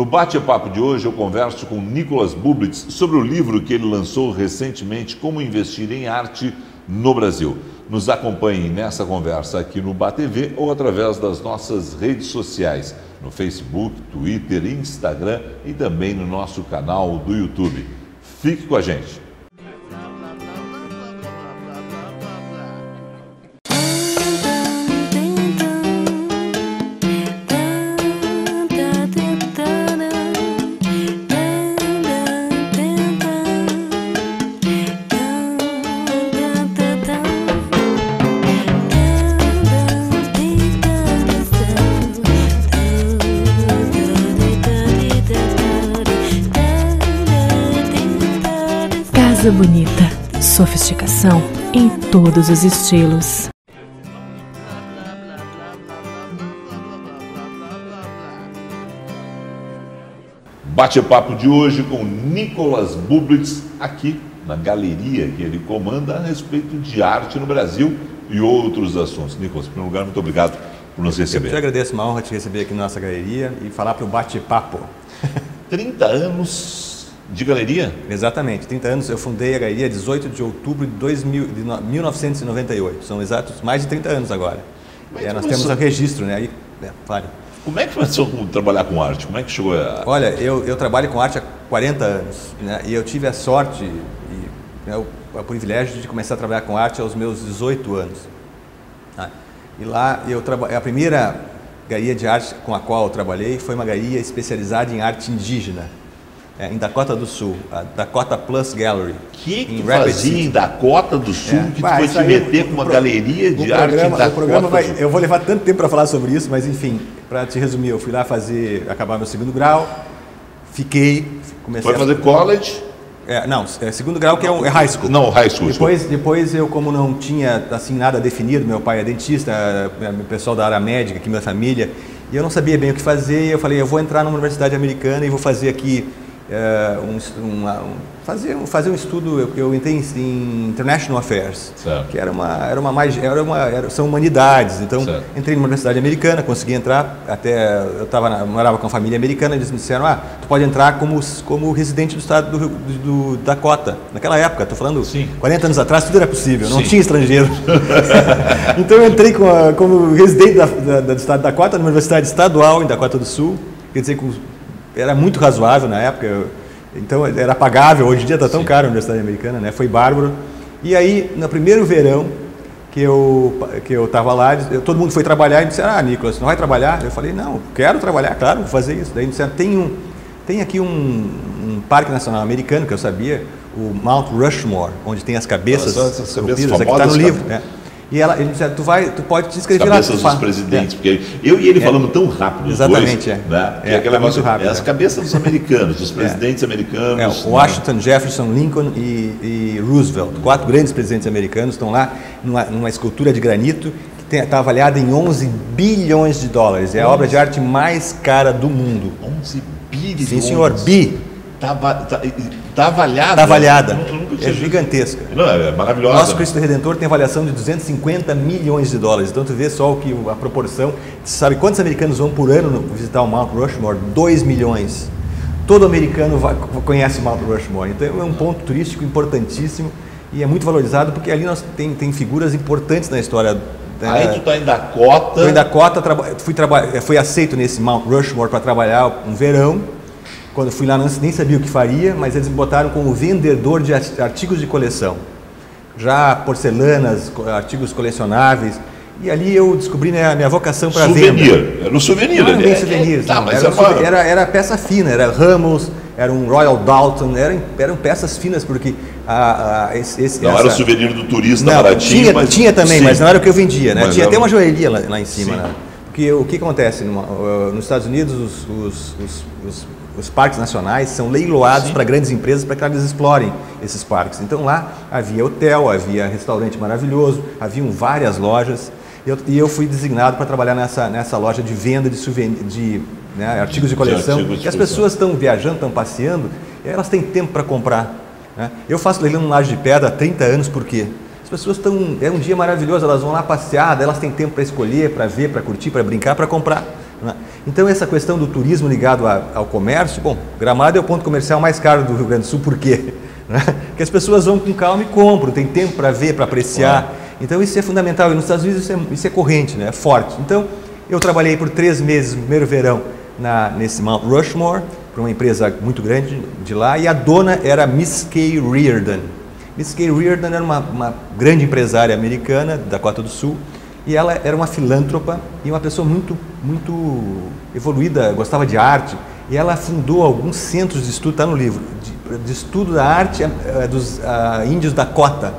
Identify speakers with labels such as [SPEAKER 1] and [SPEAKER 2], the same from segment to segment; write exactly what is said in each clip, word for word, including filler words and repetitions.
[SPEAKER 1] No bate-papo de hoje eu converso com Nicolas Bublitz sobre o livro que ele lançou recentemente, Como Investir em Arte no Brasil. Nos acompanhe nessa conversa aqui no BATV ou através das nossas redes sociais, no Facebook, Twitter, Instagram e também no nosso canal do YouTube. Fique com a gente.
[SPEAKER 2] Casa bonita, sofisticação em todos os estilos.
[SPEAKER 1] Bate-papo de hoje com Nicolas Bublitz, aqui na galeria que ele comanda a respeito de arte no Brasil e outros assuntos. Nicolas, em primeiro lugar, muito obrigado por nos receber.
[SPEAKER 3] Eu te agradeço, uma honra te receber aqui na nossa galeria e falar para o bate-papo.
[SPEAKER 1] trinta anos de galeria?
[SPEAKER 3] Exatamente, trinta anos. Eu fundei a galeria dezoito de outubro de, dois mil, de mil novecentos e noventa e oito. São exatos mais de trinta anos agora. É, nós temos o registro, né? Aí, é, fale.
[SPEAKER 1] Como é que começou a trabalhar com arte? Como é que chegou a...
[SPEAKER 3] Olha, eu, eu trabalho com arte há quarenta anos, né? E eu tive a sorte e né, o, o privilégio de começar a trabalhar com arte aos meus dezoito anos. Ah, e lá, eu traba... a primeira galeria de arte com a qual eu trabalhei foi uma galeria especializada em arte indígena. É, em Dakota do Sul, a Dakota Plus Gallery.
[SPEAKER 1] O que que tu fazia em Dakota do Sul
[SPEAKER 3] é,
[SPEAKER 1] que tu foi te meter com uma pro, galeria de arte
[SPEAKER 3] programa,
[SPEAKER 1] em Dakota
[SPEAKER 3] o programa vai,
[SPEAKER 1] do Sul?
[SPEAKER 3] Eu vou levar tanto tempo para falar sobre isso, mas enfim, para te resumir, eu fui lá fazer, acabar meu segundo grau, fiquei, comecei
[SPEAKER 1] Foi fazer
[SPEAKER 3] a,
[SPEAKER 1] college?
[SPEAKER 3] É, não, é segundo grau que é, um, é high school.
[SPEAKER 1] Não, high school.
[SPEAKER 3] Depois, depois eu, como não tinha assim nada definido, meu pai é dentista, o pessoal da área médica aqui, minha família, e eu não sabia bem o que fazer, eu falei, eu vou entrar numa universidade americana e vou fazer aqui É, um, um, um, fazer, fazer um estudo, eu, eu entrei em International Affairs, certo. que era uma, era uma mais, era uma, era, são humanidades, então certo. entrei numa universidade americana, consegui entrar, até eu tava, morava com a família americana, eles me disseram, ah, tu pode entrar como, como residente do estado do, do, do Dakota, naquela época, estou falando Sim. quarenta anos atrás, tudo era possível, não Sim. tinha estrangeiro. Então eu entrei com a, como residente da, da, do estado do Dakota, numa universidade estadual em Dakota do Sul, quer dizer, com era muito razoável na época, eu, então era pagável, hoje em dia está tão Sim. caro a Universidade Americana, né? Foi bárbaro. E aí, no primeiro verão que eu que eu estava lá, eu, todo mundo foi trabalhar e disseram, ah, Nicolas, não vai trabalhar? Eu falei, não, quero trabalhar, claro, vou fazer isso. Daí disseram, tem, um, tem aqui um, um parque nacional americano, que eu sabia, o Mount Rushmore, onde tem as cabeças esculpidas, aqui está no livro, né? E ela, ele disse, tu, vai, tu pode te inscrever lá.
[SPEAKER 1] As cabeças dos presidentes, é. porque eu e ele é. falamos tão rápido os
[SPEAKER 3] Exatamente,
[SPEAKER 1] dois,
[SPEAKER 3] é.
[SPEAKER 1] né?
[SPEAKER 3] É,
[SPEAKER 1] aquela
[SPEAKER 3] é muito rápido,
[SPEAKER 1] as
[SPEAKER 3] é.
[SPEAKER 1] cabeças dos americanos, dos presidentes é. americanos.
[SPEAKER 3] É, Washington, né? Jefferson, Lincoln e, e Roosevelt, quatro grandes presidentes americanos, estão lá numa, numa escultura de granito que está avaliada em onze bilhões de dólares. É a obra de arte mais cara do mundo.
[SPEAKER 1] onze bilhões?
[SPEAKER 3] Sim, senhor, bi.
[SPEAKER 1] Está tá, tá avaliada?
[SPEAKER 3] Está avaliada. É gigantesca.
[SPEAKER 1] Não, é maravilhosa.
[SPEAKER 3] Nosso Cristo Redentor tem avaliação de duzentos e cinquenta milhões de dólares. Então, tu vê só o que, a proporção. Você sabe quantos americanos vão por ano visitar o Mount Rushmore? dois milhões. Todo americano vai, conhece o Mount Rushmore. Então, é um ponto turístico importantíssimo e é muito valorizado porque ali nós tem, tem figuras importantes na história.
[SPEAKER 1] Aí tu está em Dakota.
[SPEAKER 3] Estou em Dakota, fui, fui aceito nesse Mount Rushmore para trabalhar um verão. Quando fui lá, não, nem sabia o que faria, mas eles me botaram como vendedor de artigos de coleção. Já porcelanas, artigos colecionáveis. E ali eu descobri né, a minha vocação para venda.
[SPEAKER 1] Souvenir, era um souvenir.
[SPEAKER 3] Não era bem
[SPEAKER 1] é,
[SPEAKER 3] souvenir,
[SPEAKER 1] é, tá,
[SPEAKER 3] não.
[SPEAKER 1] Mas
[SPEAKER 3] Era,
[SPEAKER 1] é uma...
[SPEAKER 3] era, era peça fina, era Ramos, era um Royal Doulton, eram, eram peças finas, porque a, a, esse, esse,
[SPEAKER 1] não
[SPEAKER 3] essa...
[SPEAKER 1] era o souvenir do turista
[SPEAKER 3] não,
[SPEAKER 1] baratinho,
[SPEAKER 3] tinha,
[SPEAKER 1] mas...
[SPEAKER 3] tinha também,
[SPEAKER 1] Sim.
[SPEAKER 3] mas não era o que eu vendia, né?
[SPEAKER 1] Mas
[SPEAKER 3] Tinha
[SPEAKER 1] era...
[SPEAKER 3] até uma joalheria lá, lá em cima, né? Porque o que acontece? Numa, uh, nos Estados Unidos, os, os, os, os, os parques nacionais são leiloados para grandes empresas para que elas explorem esses parques. Então lá havia hotel, havia restaurante maravilhoso, haviam várias lojas. E eu, e eu fui designado para trabalhar nessa, nessa loja de venda de, souvenir, de né, artigos de coleção. De artigos de e as pessoas estão viajando, estão passeando, e elas têm tempo para comprar. Né? Eu faço leilão no Laje de Pedra há trinta anos, por quê? As pessoas estão, é um dia maravilhoso, elas vão lá passear, elas têm tempo para escolher, para ver, para curtir, para brincar, para comprar. né? Então essa questão do turismo ligado a, ao comércio, bom, Gramado é o ponto comercial mais caro do Rio Grande do Sul, por quê? Né? Porque as pessoas vão com calma e compram, tem tempo para ver, para apreciar. Ué. Então isso é fundamental, e nos Estados Unidos isso é, isso é corrente, né? É forte. Então eu trabalhei por três meses no primeiro verão na, nesse Mount Rushmore, para uma empresa muito grande de lá, e a dona era Miss Kay Reardon. Miss Kay Reardon era uma, uma grande empresária americana, da Dakota do Sul, e ela era uma filântropa e uma pessoa muito, muito evoluída, gostava de arte, e ela fundou alguns centros de estudo, está no livro, de, de estudo da arte uh, dos uh, índios Dakota.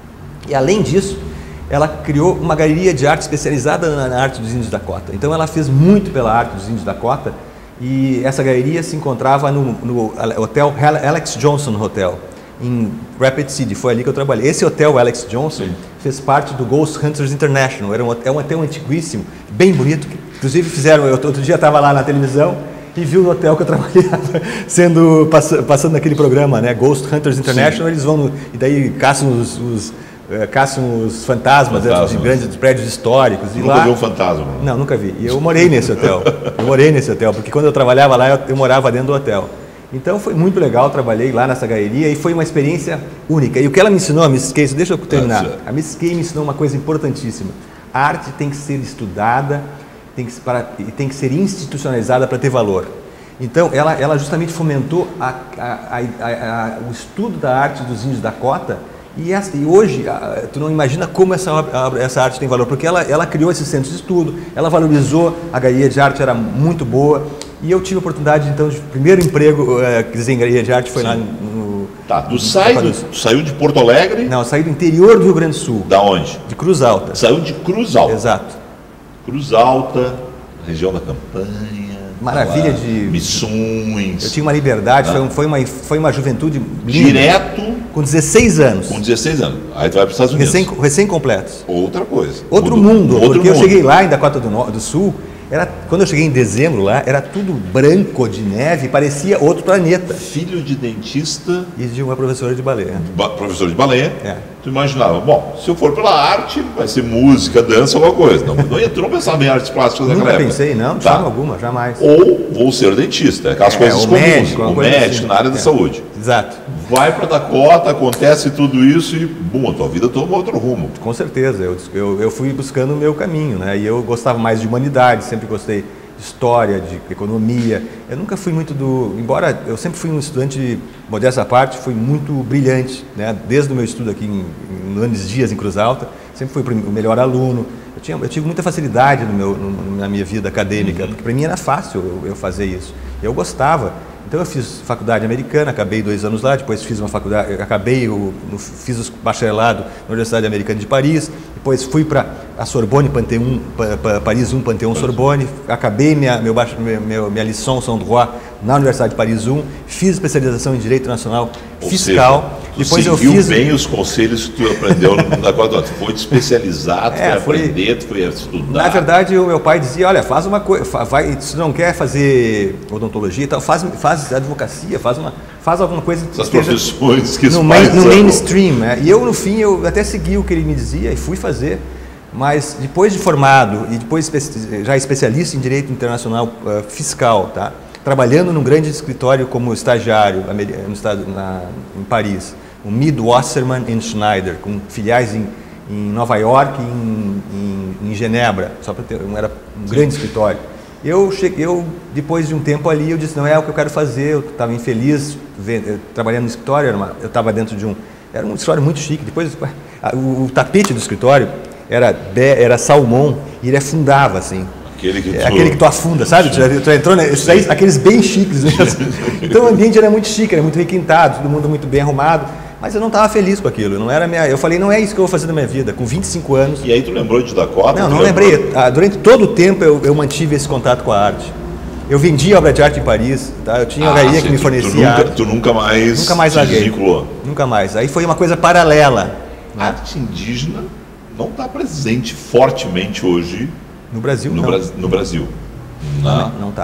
[SPEAKER 3] E além disso, ela criou uma galeria de arte especializada na, na arte dos índios Dakota. Então ela fez muito pela arte dos índios Dakota, e essa galeria se encontrava no, no hotel Alex Johnson Hotel, em Rapid City. Foi ali que eu trabalhei. Esse hotel Alex Johnson fez parte do Ghost Hunters International. Era um hotel, um hotel antiguíssimo, bem bonito. Que, inclusive fizeram, eu outro dia estava lá na televisão e vi o hotel que eu trabalhava sendo, pass, passando naquele programa, né? Ghost Hunters International. Sim. Eles vão no, e daí caçam os, os Uh, caçam os fantasmas, fantasmas. De grandes prédios históricos.
[SPEAKER 1] E nunca lá... viu um fantasma?
[SPEAKER 3] Não, nunca vi. E eu morei nesse hotel. Eu morei nesse hotel, porque quando eu trabalhava lá, eu, eu morava dentro do hotel. Então foi muito legal, trabalhei lá nessa galeria e foi uma experiência única. E o que ela me ensinou, a Miss Kay, deixa eu terminar. A Miss Kay me ensinou uma coisa importantíssima. A arte tem que ser estudada, tem que, para, tem que ser institucionalizada para ter valor. Então ela, ela justamente fomentou a, a, a, a, o estudo da arte dos índios Dakota. E, essa, e hoje, tu não imagina como essa, essa arte tem valor, porque ela, ela criou esses centros de estudo, ela valorizou, a galeria de arte era muito boa, e eu tive a oportunidade, então, de primeiro emprego, é, quer dizer, em galeria de arte foi Sim. lá no...
[SPEAKER 1] Tá, tu, no, sai do, tu saiu de Porto Alegre?
[SPEAKER 3] Não, eu saí do interior do Rio Grande do Sul.
[SPEAKER 1] Da onde?
[SPEAKER 3] De Cruz Alta.
[SPEAKER 1] Saiu de Cruz Alta.
[SPEAKER 3] Exato.
[SPEAKER 1] Cruz Alta, região da Campanha...
[SPEAKER 3] Maravilha de...
[SPEAKER 1] Missões.
[SPEAKER 3] Eu tinha uma liberdade, ah. foi, foi, uma, foi uma juventude linda.
[SPEAKER 1] Direto?
[SPEAKER 3] Com dezesseis anos.
[SPEAKER 1] Com dezesseis anos. Aí tu vai para os Estados Unidos.
[SPEAKER 3] Recém, recém-completos.
[SPEAKER 1] Outra coisa.
[SPEAKER 3] Outro
[SPEAKER 1] Mudo,
[SPEAKER 3] mundo,
[SPEAKER 1] outro
[SPEAKER 3] porque
[SPEAKER 1] mundo.
[SPEAKER 3] eu cheguei lá em Dakota do, no, do Sul, era, quando eu cheguei em dezembro lá, era tudo branco de neve, parecia outro planeta.
[SPEAKER 1] Filho de dentista...
[SPEAKER 3] E de uma professora de balé.
[SPEAKER 1] Ba professor de balé.
[SPEAKER 3] É.
[SPEAKER 1] Tu imaginava, bom, se eu for pela arte, vai ser música, dança, alguma coisa. Não, não, tu não pensava em artes plásticas naquela época.
[SPEAKER 3] Nunca pensei, não, de
[SPEAKER 1] tá.
[SPEAKER 3] forma alguma, jamais.
[SPEAKER 1] Ou vou ser dentista, aquelas
[SPEAKER 3] é,
[SPEAKER 1] coisas
[SPEAKER 3] o
[SPEAKER 1] comuns.
[SPEAKER 3] Médico,
[SPEAKER 1] o
[SPEAKER 3] coisa
[SPEAKER 1] médico
[SPEAKER 3] assim.
[SPEAKER 1] na área
[SPEAKER 3] é.
[SPEAKER 1] da saúde.
[SPEAKER 3] Exato.
[SPEAKER 1] Vai para Dakota, acontece tudo isso e, bum, a tua vida toma outro rumo.
[SPEAKER 3] Com certeza, eu, eu, eu fui buscando o meu caminho, né? E eu gostava mais de humanidade, sempre gostei de história, de economia. Eu nunca fui muito do... Embora eu sempre fui um estudante, modéstia à parte, fui muito brilhante, né? Desde o meu estudo aqui em, em Nunes Dias, em Cruz Alta, sempre fui o melhor aluno. Eu, tinha, eu tive muita facilidade no meu, no, na minha vida acadêmica, uhum. porque para mim era fácil eu, eu fazer isso. Eu gostava. Então eu fiz faculdade americana, acabei dois anos lá, depois fiz uma faculdade, acabei, o, fiz o bacharelado na Universidade Americana de Paris, depois fui para a Sorbonne, Panthéon, Paris um, Panthéon Sorbonne, acabei minha, meu, meu, minha licence en droit na Universidade de Paris um, fiz especialização em Direito Nacional
[SPEAKER 1] Ou
[SPEAKER 3] Fiscal.
[SPEAKER 1] Seja,
[SPEAKER 3] depois
[SPEAKER 1] eu
[SPEAKER 3] fiz
[SPEAKER 1] bem os conselhos que tu aprendeu na Quadra. Tu foi te especializar, tu é, foi aprender, tu foi estudar.
[SPEAKER 3] Na verdade, o meu pai dizia, olha, faz uma coisa, vai, se não quer fazer odontologia e tal, faz, faz advocacia, faz, uma, faz alguma coisa...
[SPEAKER 1] Essas profissões que
[SPEAKER 3] no, main, no mainstream, né? E eu, no fim, eu até segui o que ele me dizia e fui fazer, mas depois de formado e depois já especialista em Direito Internacional uh, Fiscal, tá? Trabalhando num grande escritório como estagiário no estado, na, em Paris, o Mead Wasserman and Schneider, com filiais em, em Nova York e em, em, em Genebra, só para ter, era um grande escritório. Eu, cheguei, eu, depois de um tempo ali, eu disse, não é o que eu quero fazer, eu estava infeliz, vendo, trabalhando no escritório, era uma, eu estava dentro de um, era um escritório muito chique, depois o, o tapete do escritório era, era salmão e ele afundava assim.
[SPEAKER 1] Aquele que, tu...
[SPEAKER 3] É aquele que tu afunda, sabe? Tu, tu entrou, né? Esses aí, aqueles bem chiques mesmo. Então o ambiente era muito chique, era muito requintado, todo mundo muito bem arrumado. Mas eu não estava feliz com aquilo. Não era minha... Eu falei, não é isso que eu vou fazer na minha vida, com vinte e cinco anos.
[SPEAKER 1] E aí tu lembrou de Dakota?
[SPEAKER 3] Não, não lembrei. Ah, durante todo o tempo eu, eu mantive esse contato com a arte. Eu vendia obra de arte em Paris, tá? Eu tinha uma galeria que me fornecia
[SPEAKER 1] tu nunca,
[SPEAKER 3] arte.
[SPEAKER 1] Tu nunca mais,
[SPEAKER 3] nunca mais
[SPEAKER 1] se desvinculou?
[SPEAKER 3] Nunca mais. Aí foi uma coisa paralela.
[SPEAKER 1] A arte indígena não está presente fortemente hoje
[SPEAKER 3] no Brasil.
[SPEAKER 1] No,
[SPEAKER 3] não.
[SPEAKER 1] Bra no Brasil.
[SPEAKER 3] Não, não está.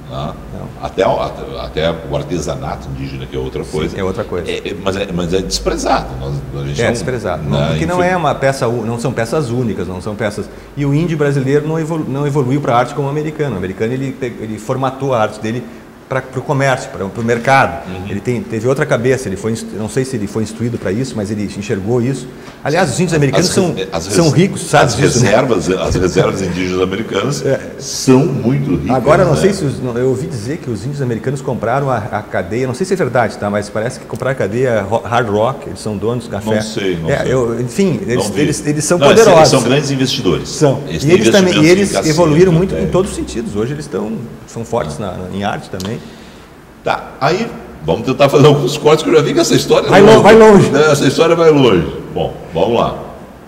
[SPEAKER 1] Não. Até, até, até o artesanato indígena, que é outra coisa.
[SPEAKER 3] Sim, é outra coisa.
[SPEAKER 1] É, é, mas, é, mas é desprezado. Nós, a gente
[SPEAKER 3] é
[SPEAKER 1] não,
[SPEAKER 3] desprezado.
[SPEAKER 1] Né,
[SPEAKER 3] não, porque
[SPEAKER 1] enfim.
[SPEAKER 3] não é uma peça, não são peças únicas, não são peças. E o índio brasileiro não, evolu, não evoluiu para a arte como o americano. O americano ele, ele formatou a arte dele para o comércio, para o mercado. Uhum. Ele tem, teve outra cabeça, ele foi, não sei se ele foi instruído para isso, mas ele enxergou isso. Aliás, os índios americanos as, são, as, são ricos, sabe
[SPEAKER 1] as
[SPEAKER 3] disso,
[SPEAKER 1] reservas,
[SPEAKER 3] né?
[SPEAKER 1] As reservas indígenas americanas é. são muito ricas.
[SPEAKER 3] Agora, não
[SPEAKER 1] né?
[SPEAKER 3] sei se os, eu ouvi dizer que os índios americanos compraram a, a cadeia, não sei se é verdade, tá? Mas parece que compraram a cadeia Hard Rock, eles são donos do café.
[SPEAKER 1] Não sei, não
[SPEAKER 3] é,
[SPEAKER 1] sei.
[SPEAKER 3] Eu, enfim, eles, eles, eles são
[SPEAKER 1] não,
[SPEAKER 3] poderosos.
[SPEAKER 1] Eles são grandes investidores.
[SPEAKER 3] São.
[SPEAKER 1] Eles
[SPEAKER 3] e eles, também, e eles
[SPEAKER 1] cassino,
[SPEAKER 3] evoluíram muito
[SPEAKER 1] é.
[SPEAKER 3] em todos os sentidos. Hoje eles estão, são fortes na, na, em arte também.
[SPEAKER 1] Tá, aí vamos tentar fazer alguns cortes que eu já vi que essa história
[SPEAKER 3] vai, longe, vai longe.
[SPEAKER 1] Essa história vai longe. Bom, vamos lá.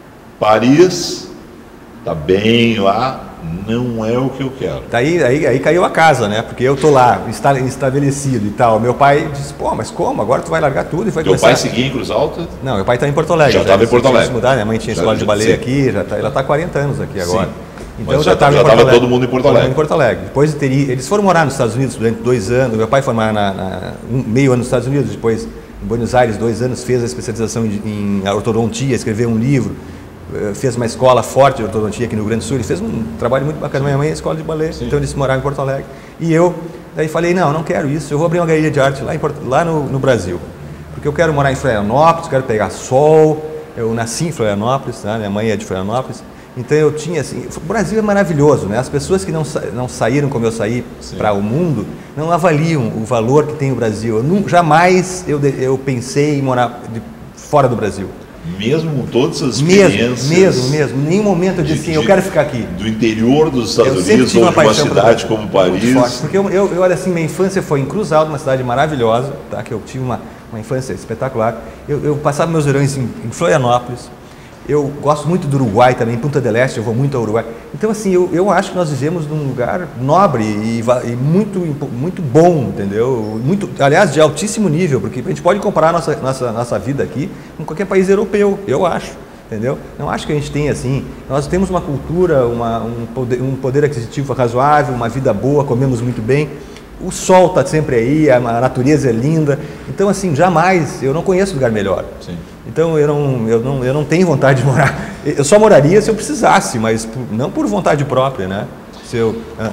[SPEAKER 1] Paris tá bem lá, não é o que eu quero.
[SPEAKER 3] Daí aí, aí caiu a casa, né? Porque eu tô lá, estabelecido e tal. Meu pai disse, pô, mas como? Agora tu vai largar tudo e vai
[SPEAKER 1] Teu
[SPEAKER 3] começar...
[SPEAKER 1] pai seguia em Cruz Alta?
[SPEAKER 3] Não, meu pai está em Porto Alegre.
[SPEAKER 1] Já estava em Porto Alegre.
[SPEAKER 3] Mudar, minha mãe tinha
[SPEAKER 1] já,
[SPEAKER 3] escola de balé
[SPEAKER 1] sim.
[SPEAKER 3] aqui, já tá, ela está há quarenta anos aqui agora.
[SPEAKER 1] Sim.
[SPEAKER 3] Então
[SPEAKER 1] mas
[SPEAKER 3] já estava
[SPEAKER 1] já estava todo mundo em Porto Alegre.
[SPEAKER 3] Em Porto Alegre. Depois de ter, eles foram morar nos Estados Unidos durante dois anos. Meu pai foi morar na, na, um meio ano nos Estados Unidos, depois em Buenos Aires, dois anos, fez a especialização em, em ortodontia, escreveu um livro, fez uma escola forte de ortodontia aqui no Rio Grande do Sul. Ele fez um trabalho muito bacana. Minha mãe é escola de balé, Sim. então eles moravam em Porto Alegre. E eu, daí falei, não, não quero isso, eu vou abrir uma galeria de arte lá, em Porto, lá no, no Brasil. Porque eu quero morar em Florianópolis, quero pegar sol. Eu nasci em Florianópolis, né? Minha mãe é de Florianópolis. Então eu tinha assim, o Brasil é maravilhoso, né? As pessoas que não, sa não saíram como eu saí para o mundo, não avaliam o valor que tem o Brasil. Eu não, jamais eu, eu pensei em morar de, fora do Brasil.
[SPEAKER 1] Mesmo com todas as experiências...
[SPEAKER 3] Mesmo, mesmo, mesmo. Em nenhum momento eu disse assim, eu quero ficar aqui.
[SPEAKER 1] Do interior dos Estados
[SPEAKER 3] eu
[SPEAKER 1] Unidos, ou de uma cidade como Paris...
[SPEAKER 3] Forte, porque eu, eu, eu, olha assim, minha infância foi em Cruz Alta, uma cidade maravilhosa, tá? Que eu tive uma, uma infância espetacular. Eu, eu passava meus verões em, em Florianópolis. Eu gosto muito do Uruguai também, Punta del Este, eu vou muito ao Uruguai. Então, assim, eu, eu acho que nós vivemos num lugar nobre e, e muito, muito bom, entendeu? Muito, aliás, de altíssimo nível, porque a gente pode comparar a nossa, nossa, nossa vida aqui com qualquer país europeu, eu acho, entendeu? Não acho que a gente tenha, assim, nós temos uma cultura, uma, um, poder, um poder aquisitivo razoável, uma vida boa, comemos muito bem. O sol está sempre aí, a natureza é linda. Então, assim, jamais, eu não conheço lugar melhor.
[SPEAKER 1] Sim.
[SPEAKER 3] Então, eu não, eu, não, eu não tenho vontade de morar. Eu só moraria se eu precisasse, mas por, não por vontade própria, né? Se eu, ah.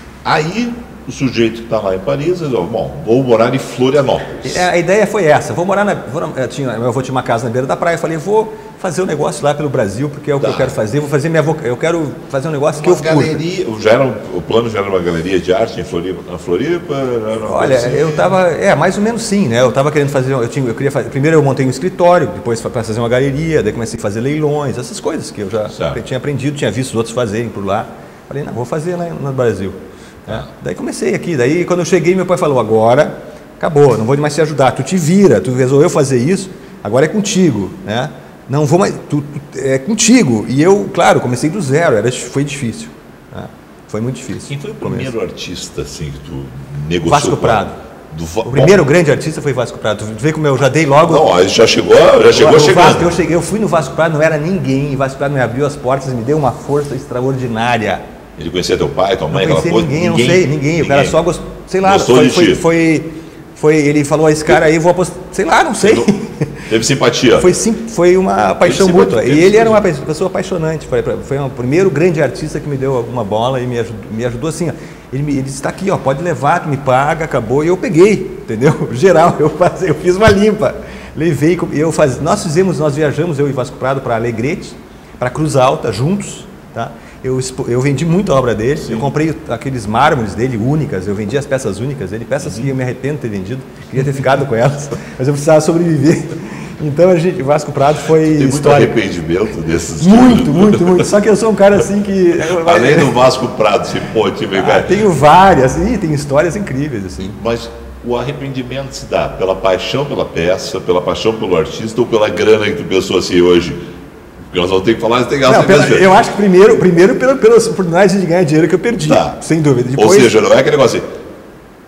[SPEAKER 1] Aí, o sujeito que está lá em Paris, diz, bom, vou morar em Florianópolis.
[SPEAKER 3] A ideia foi essa, vou morar na... Vou, eu, tinha, eu vou ter uma casa na beira da praia, eu falei, vou fazer um negócio lá pelo Brasil, porque é o tá. que eu quero fazer, vou fazer minha eu quero fazer um negócio uma que eu
[SPEAKER 1] galeria, já era um, o plano já era uma galeria de arte em Floripa, na Floripa?
[SPEAKER 3] Olha, assim. eu estava, é, mais ou menos sim, né? Eu estava querendo fazer, eu tinha, eu queria fazer, primeiro eu montei um escritório, depois para fazer uma galeria, daí comecei a fazer leilões, essas coisas que eu já certo. tinha aprendido, tinha visto os outros fazerem por lá. Falei, não, vou fazer lá no Brasil. É. Daí comecei aqui, daí quando eu cheguei, meu pai falou, agora acabou, não vou mais te ajudar, tu te vira, tu resolveu fazer isso, agora é contigo, né? Não vou mais, tu, tu, é contigo. E eu, claro, comecei do zero, era, foi difícil, né? Foi muito difícil.
[SPEAKER 1] Quem foi o primeiro começo. artista assim que tu negociou?
[SPEAKER 3] Vasco Prado.
[SPEAKER 1] Do...
[SPEAKER 3] O primeiro Bom, grande artista foi Vasco Prado. Tu vê como eu já dei logo.
[SPEAKER 1] Não, aí já chegou, já chegou
[SPEAKER 3] o,
[SPEAKER 1] chegando.
[SPEAKER 3] Vasco, eu, cheguei, eu fui no Vasco Prado, não era ninguém, e Vasco Prado me abriu as portas e me deu uma força extraordinária.
[SPEAKER 1] Ele conhecia teu pai, tua mãe,
[SPEAKER 3] não
[SPEAKER 1] aquela coisa?
[SPEAKER 3] Ninguém,
[SPEAKER 1] ninguém,
[SPEAKER 3] não sei, ninguém. ninguém. O cara só gostou, sei lá,
[SPEAKER 1] gostou
[SPEAKER 3] foi,
[SPEAKER 1] de
[SPEAKER 3] foi,
[SPEAKER 1] ti.
[SPEAKER 3] foi, foi, ele falou, esse cara aí, eu vou apostar, sei lá, não sei.
[SPEAKER 1] Teve simpatia.
[SPEAKER 3] Foi, sim, foi uma paixão mútua. E ele era uma pessoa apaixonante. Foi, foi o primeiro grande artista que me deu alguma bola e me ajudou, me ajudou assim. Ó. Ele, me, ele disse, está aqui, ó, pode levar, que me paga, acabou. E eu peguei, entendeu? Geral, eu, faz, eu fiz uma limpa. Levei, eu faz, nós fizemos, nós viajamos, eu e Vasco Prado, para Alegrete, para Cruz Alta, juntos, tá? Eu, eu vendi muita obra dele, Sim. eu comprei aqueles mármores dele únicas, eu vendi as peças únicas dele, peças uhum. que eu me arrependo de ter vendido, queria ter ficado com elas, mas eu precisava sobreviver. Então a gente, Vasco Prado foi
[SPEAKER 1] Tem muito
[SPEAKER 3] histórico.
[SPEAKER 1] arrependimento desses
[SPEAKER 3] Muito, tipo. muito, muito. Só que eu sou um cara assim que...
[SPEAKER 1] Além do Vasco Prado, se pode ver,
[SPEAKER 3] ah, tenho várias, e tem histórias incríveis assim.
[SPEAKER 1] Mas o arrependimento se dá pela paixão pela peça, pela paixão pelo artista ou pela grana que tu pensou assim hoje? Porque nós vamos ter que falar, tem que
[SPEAKER 3] não, pela, eu acho que primeiro, primeiro pela, pelas oportunidades de ganhar dinheiro que eu perdi, tá. sem dúvida. Depois,
[SPEAKER 1] ou seja, não é aquele negócio assim,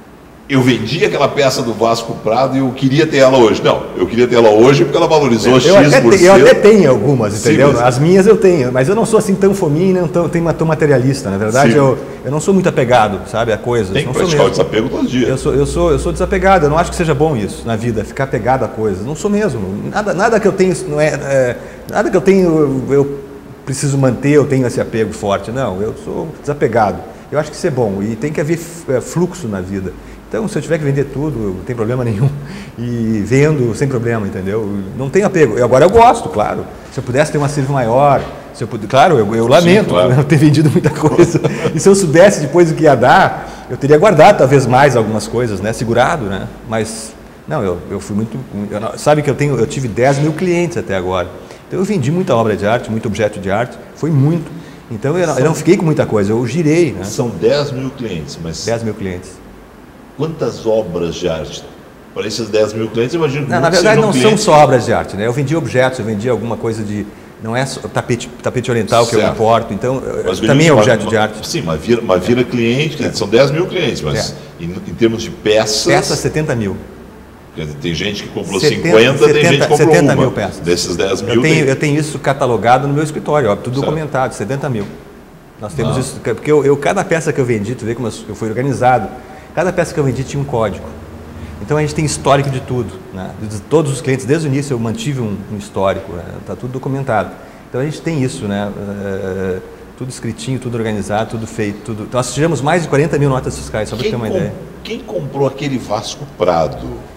[SPEAKER 1] eu vendi aquela peça do Vasco Prado e eu queria ter ela hoje. Não, eu queria ter ela hoje porque ela valorizou
[SPEAKER 3] eu
[SPEAKER 1] X
[SPEAKER 3] até
[SPEAKER 1] por
[SPEAKER 3] te,
[SPEAKER 1] cento.
[SPEAKER 3] Eu até tenho algumas, entendeu?
[SPEAKER 1] Sim, mas...
[SPEAKER 3] As minhas eu tenho, mas eu não sou assim tão fominho, não tão, tão, tão materialista. Na verdade, eu, eu não sou muito apegado, sabe, a coisas.
[SPEAKER 1] Tem que
[SPEAKER 3] não
[SPEAKER 1] praticar
[SPEAKER 3] sou
[SPEAKER 1] o desapego todo dia.
[SPEAKER 3] Eu sou, eu, sou, eu sou desapegado, eu não acho que seja bom isso na vida, ficar apegado a coisas. Não sou mesmo. Nada, nada que eu tenho, não é, é, nada que eu tenho, eu, eu preciso manter, eu tenho esse apego forte. Não, eu sou desapegado. Eu acho que isso é bom e tem que haver fluxo na vida. Então, se eu tiver que vender tudo, não tem problema nenhum. E vendo sem problema, entendeu? Não tenho apego. Eu, agora eu gosto, claro. Se eu pudesse ter uma Silvia maior, se eu puder, claro, eu, eu lamento. Sim, claro. Não ter vendido muita coisa. E se eu soubesse depois o que ia dar, eu teria guardado talvez mais algumas coisas, né? Segurado, né? Mas, não, eu, eu fui muito... Eu, sabe que eu, tenho, eu tive dez mil clientes até agora. Então, eu vendi muita obra de arte, muito objeto de arte. Foi muito. Então, eu, eu não fiquei com muita coisa. Eu girei, né?
[SPEAKER 1] São dez mil clientes, mas...
[SPEAKER 3] dez mil clientes.
[SPEAKER 1] Quantas obras de arte? Para esses dez mil clientes, eu imagino que
[SPEAKER 3] não, na verdade, não clientes... são só obras de arte, né? Eu vendi objetos, eu vendi alguma coisa de... Não é só tapete, tapete oriental que certo. Eu importo, então mas também é objeto uma, de arte.
[SPEAKER 1] Sim, mas vira, mas vira cliente, é. São dez mil clientes, mas é. em, em termos de peças...
[SPEAKER 3] Peças, setenta mil.
[SPEAKER 1] Quer dizer, tem gente que comprou setenta, cinquenta, setenta, tem gente que comprou
[SPEAKER 3] setenta
[SPEAKER 1] uma.
[SPEAKER 3] Mil peças.
[SPEAKER 1] Desses dez mil...
[SPEAKER 3] Eu tenho,
[SPEAKER 1] tem...
[SPEAKER 3] eu tenho isso catalogado no meu escritório, ó, tudo certo. Documentado, setenta mil. Nós temos ah. isso, porque eu, eu, cada peça que eu vendi, tu vê como eu fui organizado, cada peça que eu vendi tinha um código. Então a gente tem histórico de tudo, né? De todos os clientes, desde o início eu mantive um, um histórico, está né? Tudo documentado. Então a gente tem isso, né? É, tudo escritinho, tudo organizado, tudo feito. Tudo... Então, nós tivemos mais de quarenta mil notas fiscais, só para ter uma
[SPEAKER 1] com...
[SPEAKER 3] ideia.
[SPEAKER 1] Quem comprou aquele Vasco Prado?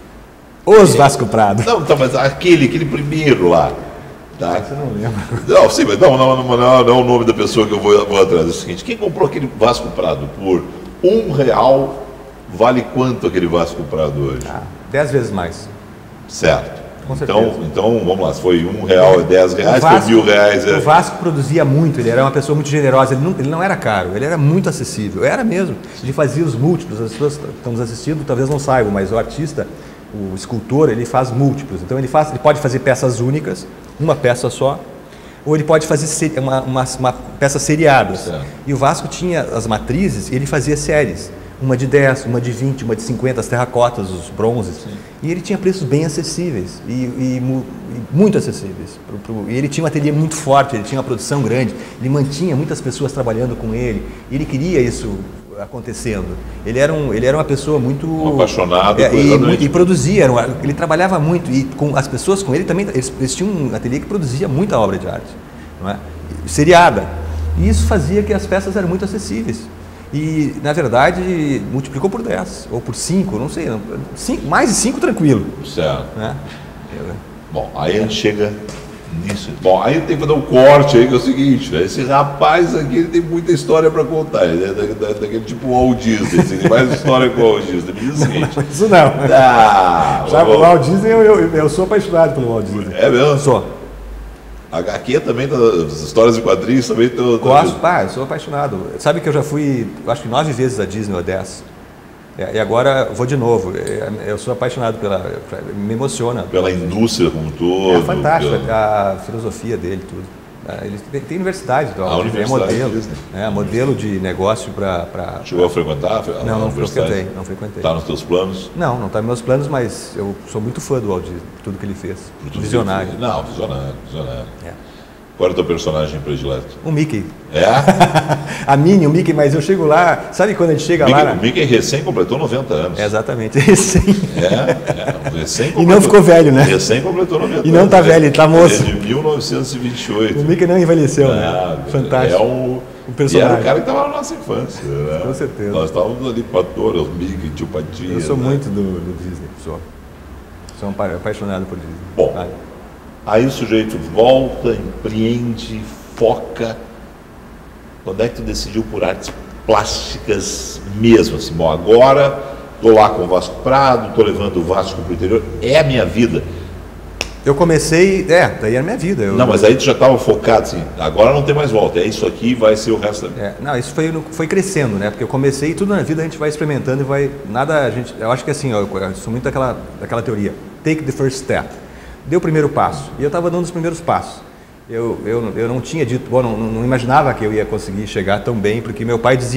[SPEAKER 3] Os é... Vasco Prado.
[SPEAKER 1] Não, tá, mas aquele, aquele primeiro lá. Tá?
[SPEAKER 3] Ah, você não lembra.
[SPEAKER 1] Não, sim, mas não, não, não, não, não é o nome da pessoa que eu vou, vou atrás. É o seguinte, quem comprou aquele Vasco Prado por um real... Vale quanto aquele Vasco Prado hoje? Ah,
[SPEAKER 3] dez vezes mais.
[SPEAKER 1] Certo.
[SPEAKER 3] Com certeza.
[SPEAKER 1] Então, então, vamos lá, se foi um real, é dez reais,
[SPEAKER 3] Vasco,
[SPEAKER 1] foi mil reais. É...
[SPEAKER 3] O Vasco produzia muito, ele era uma pessoa muito generosa, ele não, ele não era caro, ele era muito acessível, era mesmo. Ele fazia os múltiplos, as pessoas que estão nos assistindo talvez não saibam, mas o artista, o escultor, ele faz múltiplos. Então ele, faz, ele pode fazer peças únicas, uma peça só, ou ele pode fazer uma, uma, uma peça seriada. Certo. E o Vasco tinha as matrizes e ele fazia séries. Uma de dez, uma de vinte, uma de cinquenta, as terracotas, os bronzes. Sim. E ele tinha preços bem acessíveis, e, e, e muito acessíveis. Pro, pro, e ele tinha um ateliê muito forte, ele tinha uma produção grande, ele mantinha muitas pessoas trabalhando com ele, e ele queria isso acontecendo. Ele era, um, ele era uma pessoa muito...
[SPEAKER 1] Um apaixonado.
[SPEAKER 3] É, e, e produzia, ele trabalhava muito, e com as pessoas com ele também, eles, eles tinham um ateliê que produzia muita obra de arte, não é? Seriada. E isso fazia que as peças eram muito acessíveis. E, na verdade, multiplicou por dez, ou por cinco, não sei, cinco, mais de cinco tranquilo.
[SPEAKER 1] Certo.
[SPEAKER 3] Né?
[SPEAKER 1] Bom, aí a gente chega nisso. Bom, aí tem que fazer um corte aí, que é o seguinte, né? Esse rapaz aqui ele tem muita história para contar, ele é da, da, daquele tipo Walt Disney, assim, tem mais história com o Walt Disney. Me diz o seguinte.
[SPEAKER 3] Não, isso não.
[SPEAKER 1] Ah,
[SPEAKER 3] sabe, o Walt Disney, eu, eu, eu sou apaixonado pelo Walt Disney.
[SPEAKER 1] É mesmo?
[SPEAKER 3] Sou.
[SPEAKER 1] A H Q também, as histórias de quadrinhos também estão...
[SPEAKER 3] Gosto, pá, eu sou apaixonado. Sabe que eu já fui, acho que nove vezes a Disney ou dez. E agora vou de novo. Eu sou apaixonado pela... Me emociona.
[SPEAKER 1] Pela indústria como um todo.
[SPEAKER 3] É fantástico,
[SPEAKER 1] pela...
[SPEAKER 3] a filosofia dele, tudo. Ele tem, tem universidade, então,
[SPEAKER 1] a universidade
[SPEAKER 3] é modelo, é modelo de negócio para... Pra...
[SPEAKER 1] Chegou a frequentar? A
[SPEAKER 3] não, não frequentei, não frequentei.
[SPEAKER 1] Está nos teus planos?
[SPEAKER 3] Não, não está nos meus planos, mas eu sou muito fã do Walt Disney, tudo que ele fez. Visionário.
[SPEAKER 1] Ele fez. Não, visionário, visionário.
[SPEAKER 3] É.
[SPEAKER 1] Qual é o teu personagem predileto?
[SPEAKER 3] O Mickey.
[SPEAKER 1] É?
[SPEAKER 3] A Minnie, o Mickey, mas eu chego lá, sabe quando a gente chega
[SPEAKER 1] Mickey,
[SPEAKER 3] lá?
[SPEAKER 1] O Mickey recém completou noventa anos.
[SPEAKER 3] É, exatamente, recém.
[SPEAKER 1] É, é recém completou.
[SPEAKER 3] E não ficou velho, né?
[SPEAKER 1] Recém completou noventa anos.
[SPEAKER 3] E não está velho, ele está moço.
[SPEAKER 1] É de mil novecentos e vinte e oito.
[SPEAKER 3] O Mickey não envelheceu,
[SPEAKER 1] é,
[SPEAKER 3] né? Fantástico.
[SPEAKER 1] É um,
[SPEAKER 3] um personagem.
[SPEAKER 1] E era o cara que estava na nossa infância. Né?
[SPEAKER 3] Com certeza.
[SPEAKER 1] Nós estávamos ali para todos, os Mickey, tio Patinha.
[SPEAKER 3] Eu sou
[SPEAKER 1] né?
[SPEAKER 3] muito do, do Disney, sou. Sou um apaixonado por Disney.
[SPEAKER 1] Bom,
[SPEAKER 3] vale.
[SPEAKER 1] Aí o sujeito volta, empreende, foca. Quando é que tu decidiu por artes plásticas mesmo? Assim, bom, agora estou lá com o Vasco Prado, estou levando o Vasco para o interior, é a minha vida.
[SPEAKER 3] Eu comecei, é, daí era a minha vida. Eu,
[SPEAKER 1] não, mas aí tu já estava focado assim, agora não tem mais volta, é isso aqui, vai ser o resto da vida.
[SPEAKER 3] É, não, isso foi, foi crescendo, né? Porque eu comecei, tudo na vida a gente vai experimentando e vai, nada, a gente, eu acho que assim, ó, eu sou muito daquela, daquela teoria, take the first step. Deu o primeiro passo, e eu estava dando os primeiros passos. Eu, eu, eu não tinha dito, bom, não, não imaginava que eu ia conseguir chegar tão bem, porque meu pai dizia,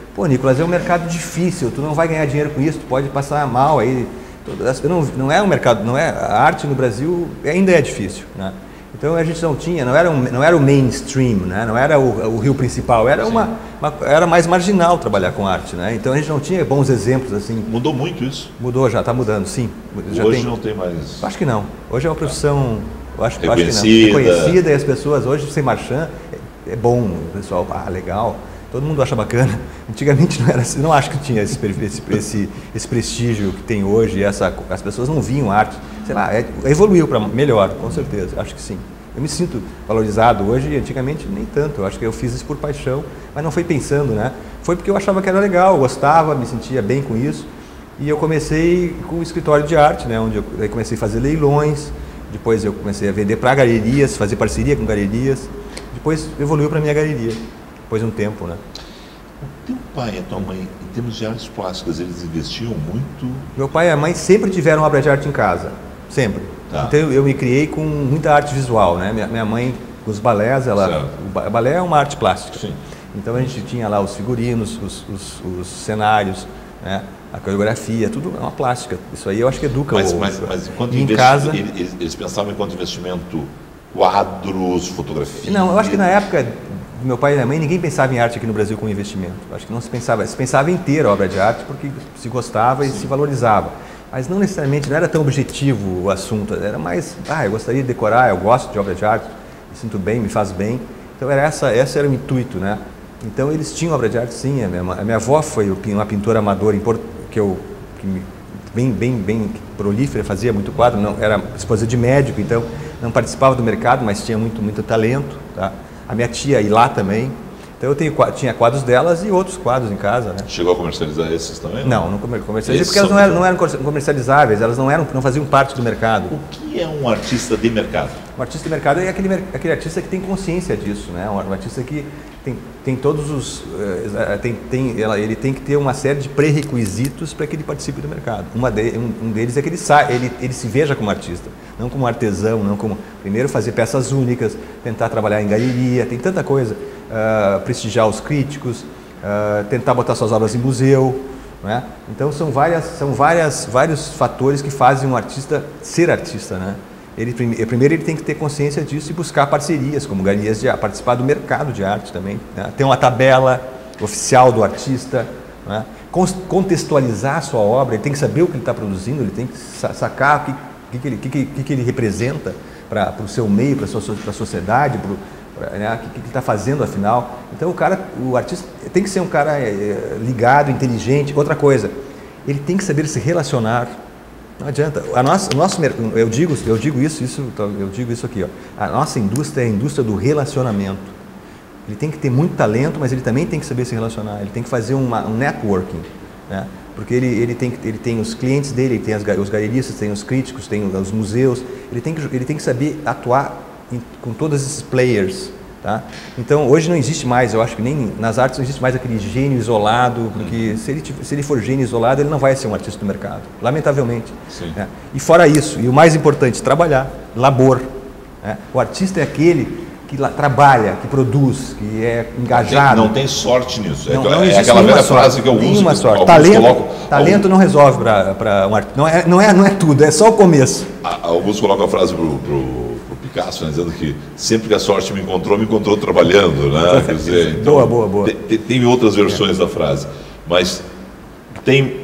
[SPEAKER 3] pô, Nicolas, é um mercado difícil, tu não vai ganhar dinheiro com isso, tu pode passar mal aí. Não, não é um mercado, não é, a arte no Brasil ainda é difícil, né? Então a gente não tinha, não era, um, não era o mainstream, né? Não era o, o rio principal, era, uma, uma, era mais marginal trabalhar com arte, né? Então a gente não tinha bons exemplos assim.
[SPEAKER 1] Mudou muito isso?
[SPEAKER 3] Mudou, já está mudando, sim. Já
[SPEAKER 1] hoje
[SPEAKER 3] tem,
[SPEAKER 1] não tem mais...
[SPEAKER 3] Acho que não. Hoje é uma profissão, eu acho,
[SPEAKER 1] reconhecida.
[SPEAKER 3] acho que não. Reconhecida, e as pessoas hoje, sem marchand, é, é bom, o pessoal, ah, legal. Todo mundo acha bacana. Antigamente não era assim, não acho que tinha esse, esse, esse, esse prestígio que tem hoje, essa, as pessoas não viam arte. Sei lá, é, evoluiu para melhor, com certeza, acho que sim. Eu me sinto valorizado hoje, antigamente nem tanto. Eu acho que eu fiz isso por paixão, mas não foi pensando, né? Foi porque eu achava que era legal, eu gostava, me sentia bem com isso. E eu comecei com o escritório de arte, né? Onde eu aí comecei a fazer leilões, depois eu comecei a vender para galerias, fazer parceria com galerias. Depois evoluiu para a minha galeria. Depois de um tempo, né?
[SPEAKER 1] O teu pai e a tua mãe, em termos de artes plásticas, eles investiam muito?
[SPEAKER 3] Meu pai e a mãe sempre tiveram obra de arte em casa, sempre. Tá. Então eu, eu me criei com muita arte visual, né? Minha, minha mãe, com os balés, ela, o balé é uma arte plástica. Sim. Então a gente tinha lá os figurinos, os, os, os cenários, né? A coreografia, tudo é uma plástica. Isso aí eu acho que educa
[SPEAKER 1] mas,
[SPEAKER 3] o...
[SPEAKER 1] Mas, mas enquanto
[SPEAKER 3] em casa
[SPEAKER 1] eles, eles pensavam enquanto investimento quadros, fotografia?
[SPEAKER 3] Não, eu acho que na época do meu pai e da minha mãe, ninguém pensava em arte aqui no Brasil como investimento. Eu acho que não se pensava, se pensava em ter obra de arte porque se gostava e Sim. se valorizava. Mas não necessariamente, não era tão objetivo o assunto, era mais, ah, eu gostaria de decorar, eu gosto de obra de arte, me sinto bem, me faz bem. Então era essa, esse era o intuito, né? Então eles tinham obra de arte, sim. A minha, a minha avó foi uma pintora amadora que eu, que me, bem, bem, bem prolífera, fazia muito quadro, não, era esposa de médico, então não participava do mercado, mas tinha muito, muito talento, tá? A minha tia ia lá também. Então eu tenho, tinha quadros delas e outros quadros em casa, né?
[SPEAKER 1] Chegou a comercializar esses também?
[SPEAKER 3] Não, não comercializei porque elas não eram, não eram comercializáveis, elas não, eram, não faziam parte do mercado.
[SPEAKER 1] O que é um artista de mercado?
[SPEAKER 3] Um artista de mercado é aquele, aquele artista que tem consciência disso, né? Um artista que tem, tem todos os... Tem, tem, ele tem que ter uma série de pré-requisitos para que ele participe do mercado. Uma de, um, um deles é que ele, sa, ele, ele se veja como artista, não como artesão, não como... Primeiro fazer peças únicas, tentar trabalhar em galeria, tem tanta coisa. Uh, prestigiar os críticos, uh, tentar botar suas obras em museu, né? Então são, várias, são várias, vários fatores que fazem um artista ser artista, né? Ele, primeiro ele tem que ter consciência disso e buscar parcerias, como galerias de arte, participar do mercado de arte também, né? Ter uma tabela oficial do artista, né? Contextualizar a sua obra, ele tem que saber o que ele está produzindo, ele tem que sacar o que, que, que, ele, que, que, que ele representa para o seu meio, para a sua, para a sociedade, para Né, o que, que ele está fazendo afinal. Então o cara, o artista tem que ser um cara é, ligado, inteligente. Outra coisa, ele tem que saber se relacionar. Não adianta. A nossa, o nosso, eu digo, eu digo isso, isso, eu digo isso aqui, ó. A nossa indústria é a indústria do relacionamento. Ele tem que ter muito talento, mas ele também tem que saber se relacionar. Ele tem que fazer uma, um networking, né? Porque ele, ele, tem, ele tem os clientes dele, ele tem as, os galeristas, tem os críticos, tem os museus. Ele tem que, ele tem que saber atuar com todos esses players, tá? Então hoje não existe mais, eu acho que nem nas artes não existe mais aquele gênio isolado, porque se ele, se ele for gênio isolado, ele não vai ser um artista do mercado, lamentavelmente. Né? E fora isso, e o mais importante, trabalhar, labor, né? O artista é aquele que lá, trabalha, que produz, que é engajado.
[SPEAKER 1] Não tem, não tem sorte nisso.
[SPEAKER 3] Não,
[SPEAKER 1] é,
[SPEAKER 3] não
[SPEAKER 1] é aquela velha
[SPEAKER 3] sorte,
[SPEAKER 1] frase que alguns,
[SPEAKER 3] nenhuma sorte.
[SPEAKER 1] alguns
[SPEAKER 3] Talento,
[SPEAKER 1] colocam...
[SPEAKER 3] talento alguns, não resolve para um artista. Não é, não, é, não é tudo, é só o começo.
[SPEAKER 1] Alguns colocam a frase para o Picasso, né, dizendo que sempre que a sorte me encontrou, me encontrou trabalhando, né? Quer dizer, então,
[SPEAKER 3] boa, boa, boa.
[SPEAKER 1] Tem, tem outras versões é. da frase, mas tem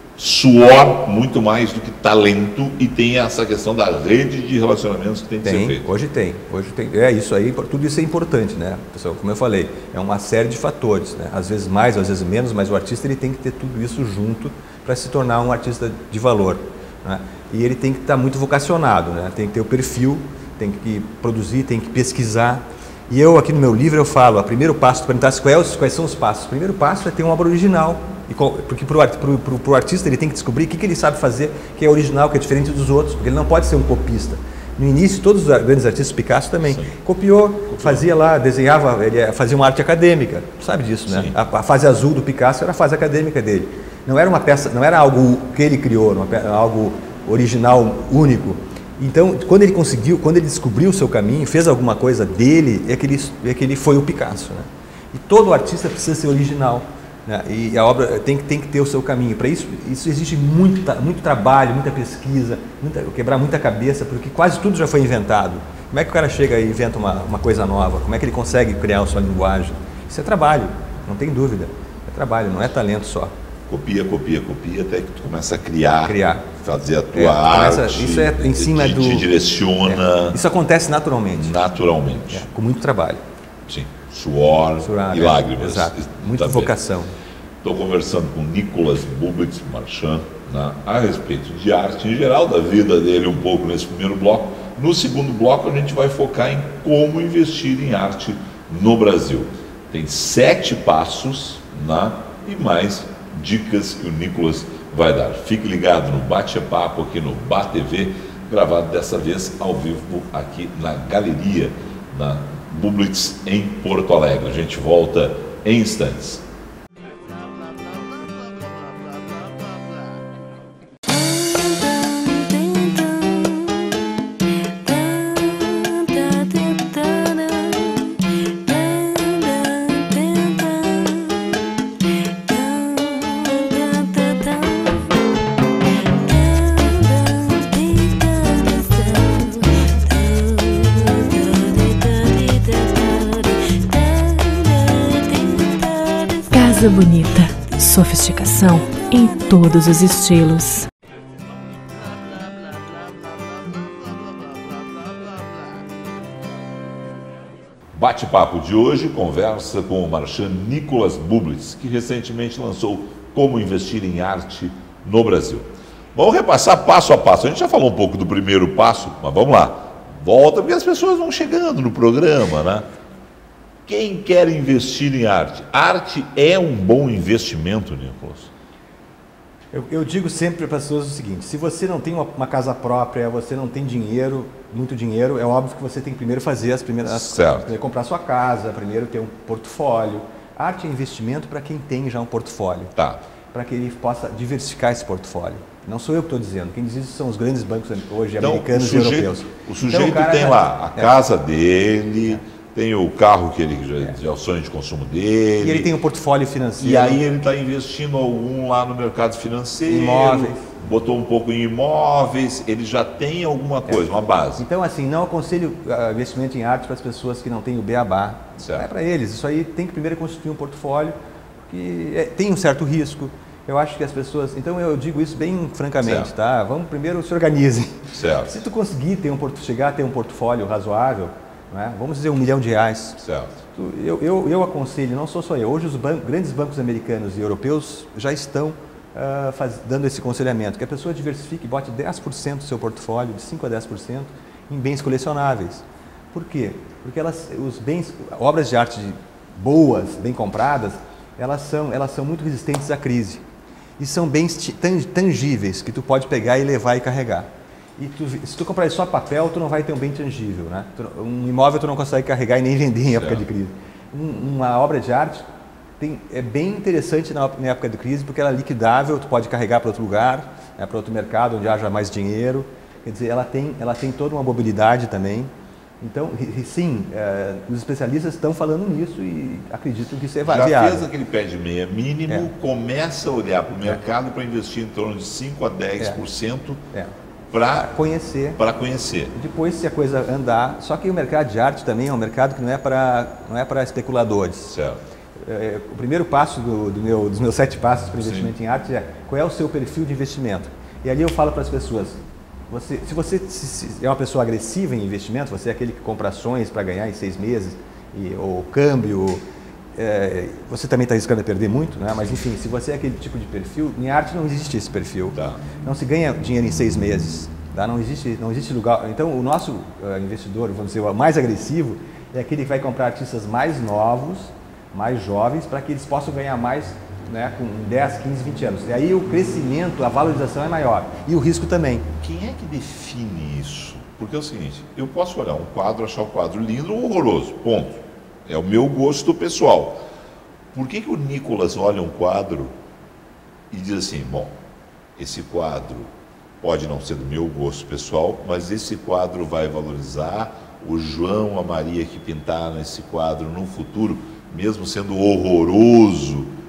[SPEAKER 1] suor muito mais do que talento e tem essa questão da rede de relacionamentos que tem que
[SPEAKER 3] tem,
[SPEAKER 1] ser feita.
[SPEAKER 3] Hoje tem, hoje tem. É isso aí, tudo isso é importante, né? Pessoal, como eu falei, é uma série de fatores, né? Às vezes mais, às vezes menos, mas o artista ele tem que ter tudo isso junto para se tornar um artista de valor, né? E ele tem que estar muito vocacionado, né? Tem que ter o perfil, tem que produzir, tem que pesquisar. E eu aqui no meu livro eu falo, o primeiro passo, tu perguntasse quais, quais são os passos. O primeiro passo é ter uma obra original, e, porque para o artista ele tem que descobrir o que, que ele sabe fazer, que é original, que é diferente dos outros, porque ele não pode ser um copista. No início, todos os grandes artistas, Picasso também, copiou, copiou, fazia lá, desenhava, ele fazia uma arte acadêmica, sabe disso, né? A, a fase azul do Picasso era a fase acadêmica dele. Não era uma peça, não era algo que ele criou, uma, algo original, único. Então, quando ele conseguiu, quando ele descobriu o seu caminho, fez alguma coisa dele, é que ele, é que ele foi o Picasso, né? E todo artista precisa ser original. Né? E a obra tem, tem que ter o seu caminho. Para isso, isso exige muito, muito trabalho, muita pesquisa, muita, quebrar muita cabeça, porque quase tudo já foi inventado. Como é que o cara chega e inventa uma, uma coisa nova? Como é que ele consegue criar a sua linguagem? Isso é trabalho, não tem dúvida. É trabalho, não é talento só.
[SPEAKER 1] Copia, copia, copia, até que tu começa a criar,
[SPEAKER 3] criar.
[SPEAKER 1] fazer a tua
[SPEAKER 3] é,
[SPEAKER 1] arte.
[SPEAKER 3] Começa, isso é em cima
[SPEAKER 1] te,
[SPEAKER 3] do...
[SPEAKER 1] te direciona.
[SPEAKER 3] É, isso acontece naturalmente.
[SPEAKER 1] Naturalmente.
[SPEAKER 3] É, com muito trabalho.
[SPEAKER 1] Sim. Suor, Suor e é, lágrimas.
[SPEAKER 3] Exato. Muita
[SPEAKER 1] também.
[SPEAKER 3] vocação.
[SPEAKER 1] Estou conversando com Nicolas Bublitz Marchand, né, a respeito de arte em geral, da vida dele um pouco nesse primeiro bloco. No segundo bloco a gente vai focar em como investir em arte no Brasil. Tem sete passos, né, e mais dicas que o Nicolas vai dar. Fique ligado no bate-papo aqui no B A T V, gravado dessa vez ao vivo aqui na galeria, na Bublitz em Porto Alegre. A gente volta em instantes.
[SPEAKER 2] Casa bonita, sofisticação em todos os estilos.
[SPEAKER 1] Bate-papo de hoje conversa com o Marchand Nicolas Bublitz, que recentemente lançou Como Investir em Arte no Brasil. Vamos repassar passo a passo. A gente já falou um pouco do primeiro passo, mas vamos lá. Volta, porque as pessoas vão chegando no programa, né? Quem quer investir em arte? Arte é um bom investimento, Nicolas?
[SPEAKER 3] Eu, eu digo sempre para as pessoas o seguinte: se você não tem uma, uma casa própria, você não tem dinheiro, muito dinheiro, é óbvio que você tem que primeiro fazer as primeiras
[SPEAKER 1] certo.
[SPEAKER 3] Primeiro comprar sua casa, primeiro ter um portfólio. Arte é investimento para quem tem já um portfólio,
[SPEAKER 1] tá.
[SPEAKER 3] Para que ele possa diversificar esse portfólio. Não sou eu que estou dizendo, quem diz isso são os grandes bancos hoje, então, americanos
[SPEAKER 1] sujeito,
[SPEAKER 3] e europeus.
[SPEAKER 1] O sujeito
[SPEAKER 3] então, o
[SPEAKER 1] tem
[SPEAKER 3] já,
[SPEAKER 1] lá a
[SPEAKER 3] é,
[SPEAKER 1] casa dele, é. Tem o carro que ele já, é. já é o sonho de consumo dele.
[SPEAKER 3] E ele tem um portfólio financeiro.
[SPEAKER 1] E aí ele está investindo algum lá no mercado financeiro.
[SPEAKER 3] Imóveis.
[SPEAKER 1] Botou um pouco em imóveis, ele já tem alguma coisa, é. uma base.
[SPEAKER 3] Então, assim, não aconselho uh, investimento em arte para as pessoas que não têm o beabá. Certo. Não é para eles. Isso aí tem que primeiro constituir um portfólio que é, tem um certo risco. Eu acho que as pessoas... Então, eu digo isso bem francamente, certo. Tá? Vamos primeiro se organizem.
[SPEAKER 1] Certo.
[SPEAKER 3] Se tu conseguir ter um, chegar a ter um portfólio razoável, né? Vamos dizer um milhão de reais.
[SPEAKER 1] Certo.
[SPEAKER 3] Eu, eu, eu aconselho, não sou só eu, hoje os ban grandes bancos americanos e europeus já estão uh, faz, dando esse aconselhamento, que a pessoa diversifique e bote dez por cento do seu portfólio, de cinco a dez por cento, em bens colecionáveis. Por quê? Porque elas, os bens, obras de arte boas, bem compradas, elas são, elas são muito resistentes à crise. E são bens tangíveis que tu pode pegar e levar e carregar. E tu, se tu comprar só papel, tu não vai ter um bem tangível, né? Um imóvel tu não consegue carregar e nem vender em época de crise. Um, uma obra de arte tem, é bem interessante na, na época de crise, porque ela é liquidável, tu pode carregar para outro lugar, né, para outro mercado onde haja mais dinheiro. Quer dizer, ela tem, ela tem toda uma mobilidade também. Então, sim, é, os especialistas estão falando nisso e acreditam que isso é viável.
[SPEAKER 1] Já fez aquele pé de meia mínimo, é. Começa a olhar para o mercado é. Para investir em torno de cinco a dez por cento. É. É. Para
[SPEAKER 3] conhecer.
[SPEAKER 1] Para conhecer.
[SPEAKER 3] Depois, se a coisa andar, só que o mercado de arte também é um mercado que não é para não é para especuladores.
[SPEAKER 1] Certo.
[SPEAKER 3] É, o primeiro passo do, do meu, dos meus sete passos para investimento Sim. em arte é qual é o seu perfil de investimento. E ali eu falo para as pessoas, você, se você se, se é uma pessoa agressiva em investimento, você é aquele que compra ações para ganhar em seis meses, e, ou câmbio, é, você também está arriscando a perder muito, né? Mas enfim, se você é aquele tipo de perfil, em arte não existe esse perfil.
[SPEAKER 1] Tá.
[SPEAKER 3] Não se ganha dinheiro em seis meses. Tá? Não existe, não existe lugar. Então, o nosso uh, investidor, vamos dizer, o mais agressivo, é aquele que vai comprar artistas mais novos, mais jovens, para que eles possam ganhar mais, né, com dez, quinze, vinte anos. E aí o crescimento, a valorização é maior. E o risco também.
[SPEAKER 1] Quem é que define isso? Porque é o seguinte, eu posso olhar um quadro, achar o quadro lindo ou horroroso, ponto. É o meu gosto pessoal. Por que que o Nicolas olha um quadro e diz assim, bom, esse quadro pode não ser do meu gosto pessoal, mas esse quadro vai valorizar, o João, a Maria que pintaram esse quadro no futuro, mesmo sendo horroroso,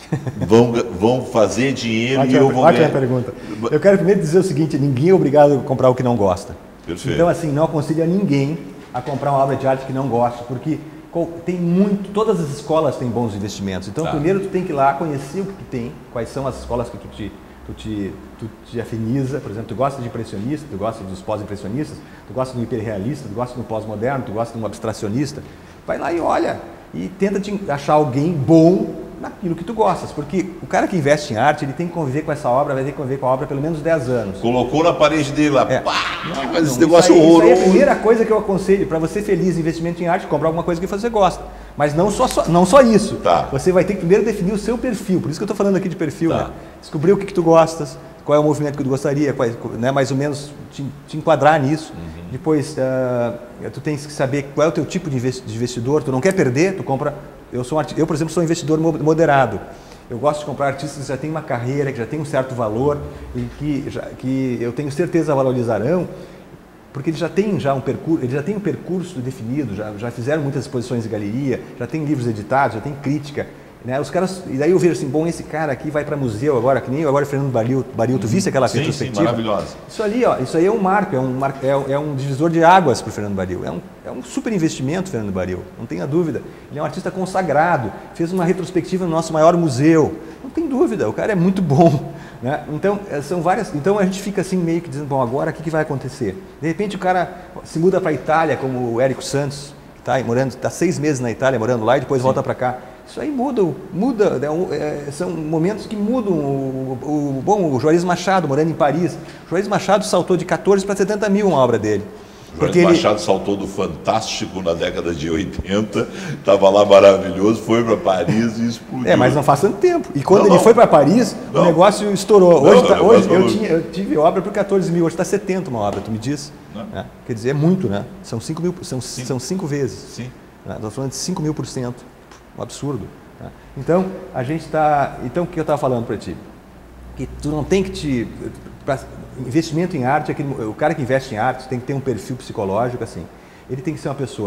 [SPEAKER 1] vão, vão fazer dinheiro
[SPEAKER 3] ótima,
[SPEAKER 1] e eu vou
[SPEAKER 3] ótima
[SPEAKER 1] ganhar.
[SPEAKER 3] pergunta. Eu quero primeiro dizer o seguinte, ninguém é obrigado a comprar o que não gosta.
[SPEAKER 1] Perfeito.
[SPEAKER 3] Então, assim, não aconselho a ninguém a comprar uma obra de arte que não gosta, porque tem muito, todas as escolas têm bons investimentos. Então, tá. primeiro tu tem que ir lá conhecer o que tem, quais são as escolas que tu te, tu te, tu te afiniza. Por exemplo, tu gosta de impressionista, tu gosta dos pós-impressionistas, tu gosta do hiperrealista, tu gosta do pós-moderno, tu gosta de um abstracionista. Vai lá e olha, e tenta te achar alguém bom naquilo que tu gostas, porque o cara que investe em arte, ele tem que conviver com essa obra, vai ter que conviver com a obra pelo menos dez anos.
[SPEAKER 1] Colocou na parede dele lá,
[SPEAKER 3] é.
[SPEAKER 1] pá,
[SPEAKER 3] não,
[SPEAKER 1] mas
[SPEAKER 3] não,
[SPEAKER 1] esse negócio
[SPEAKER 3] isso aí,
[SPEAKER 1] horroroso.
[SPEAKER 3] Isso aí é a primeira coisa que eu aconselho, para você feliz investimento em arte, comprar alguma coisa que você gosta. Mas não só, só, não só isso,
[SPEAKER 1] tá.
[SPEAKER 3] Você vai ter que primeiro definir o seu perfil, por isso que eu estou falando aqui de perfil,
[SPEAKER 1] tá.
[SPEAKER 3] né? Descobrir o que, que tu gostas, qual é o movimento que tu gostaria, qual, né, mais ou menos te, te enquadrar nisso. Uhum. Depois, uh, tu tens que saber qual é o teu tipo de investidor, tu não quer perder, tu compra... Eu, sou um, eu por exemplo, sou um investidor moderado. Eu gosto de comprar artistas que já têm uma carreira, que já têm um certo valor e que, já, que eu tenho certeza valorizarão, porque eles já têm já um percurso, eles já têm um percurso definido, já, já fizeram muitas exposições de galeria, já têm livros editados, já tem crítica. Né? Os caras, e daí eu vejo assim, bom, esse cara aqui vai para museu agora, que nem eu agora, Fernando Baril, Baril tu viste aquela
[SPEAKER 1] sim,
[SPEAKER 3] retrospectiva?
[SPEAKER 1] Sim, maravilhosa.
[SPEAKER 3] Isso ali, ó, isso aí é um marco, é um, mar, é, é um divisor de águas para o Fernando Baril. É um, é um super investimento, Fernando Baril, não tenha dúvida. Ele é um artista consagrado, fez uma retrospectiva no nosso maior museu. Não tem dúvida, o cara é muito bom. Né? Então, são várias, então a gente fica assim meio que dizendo, bom, agora o que, que vai acontecer? De repente o cara se muda para a Itália, como o Érico Santos, que está morando, está seis meses na Itália morando lá e depois sim. volta para cá. Isso aí muda, muda é, são momentos que mudam. O, o, bom, o Juarez Machado, morando em Paris, o Juarez Machado saltou de quatorze para setenta mil uma obra dele.
[SPEAKER 1] O Juarez Machado ele... saltou do Fantástico na década de oitenta, estava lá maravilhoso, foi para Paris e explodiu.
[SPEAKER 3] É, mas não faz tanto tempo. E quando
[SPEAKER 1] não,
[SPEAKER 3] ele
[SPEAKER 1] não.
[SPEAKER 3] foi para Paris, não. o negócio estourou.
[SPEAKER 1] Não,
[SPEAKER 3] hoje, tá,
[SPEAKER 1] não,
[SPEAKER 3] hoje
[SPEAKER 1] não,
[SPEAKER 3] eu,
[SPEAKER 1] não.
[SPEAKER 3] Tinha, eu tive obra por quatorze mil, hoje está setenta uma obra, tu me diz? É, quer dizer, é muito, né? São cinco mil, são, são cinco vezes.
[SPEAKER 1] Sim.
[SPEAKER 3] Estou falando de cinco mil por cento. Um absurdo. Né? Então, a gente está. Então, o que eu estava falando para ti? Que tu não tem que te. Pra, investimento em arte, aquele, o cara que investe em arte tem que ter um perfil psicológico assim. Ele tem que ser uma pessoa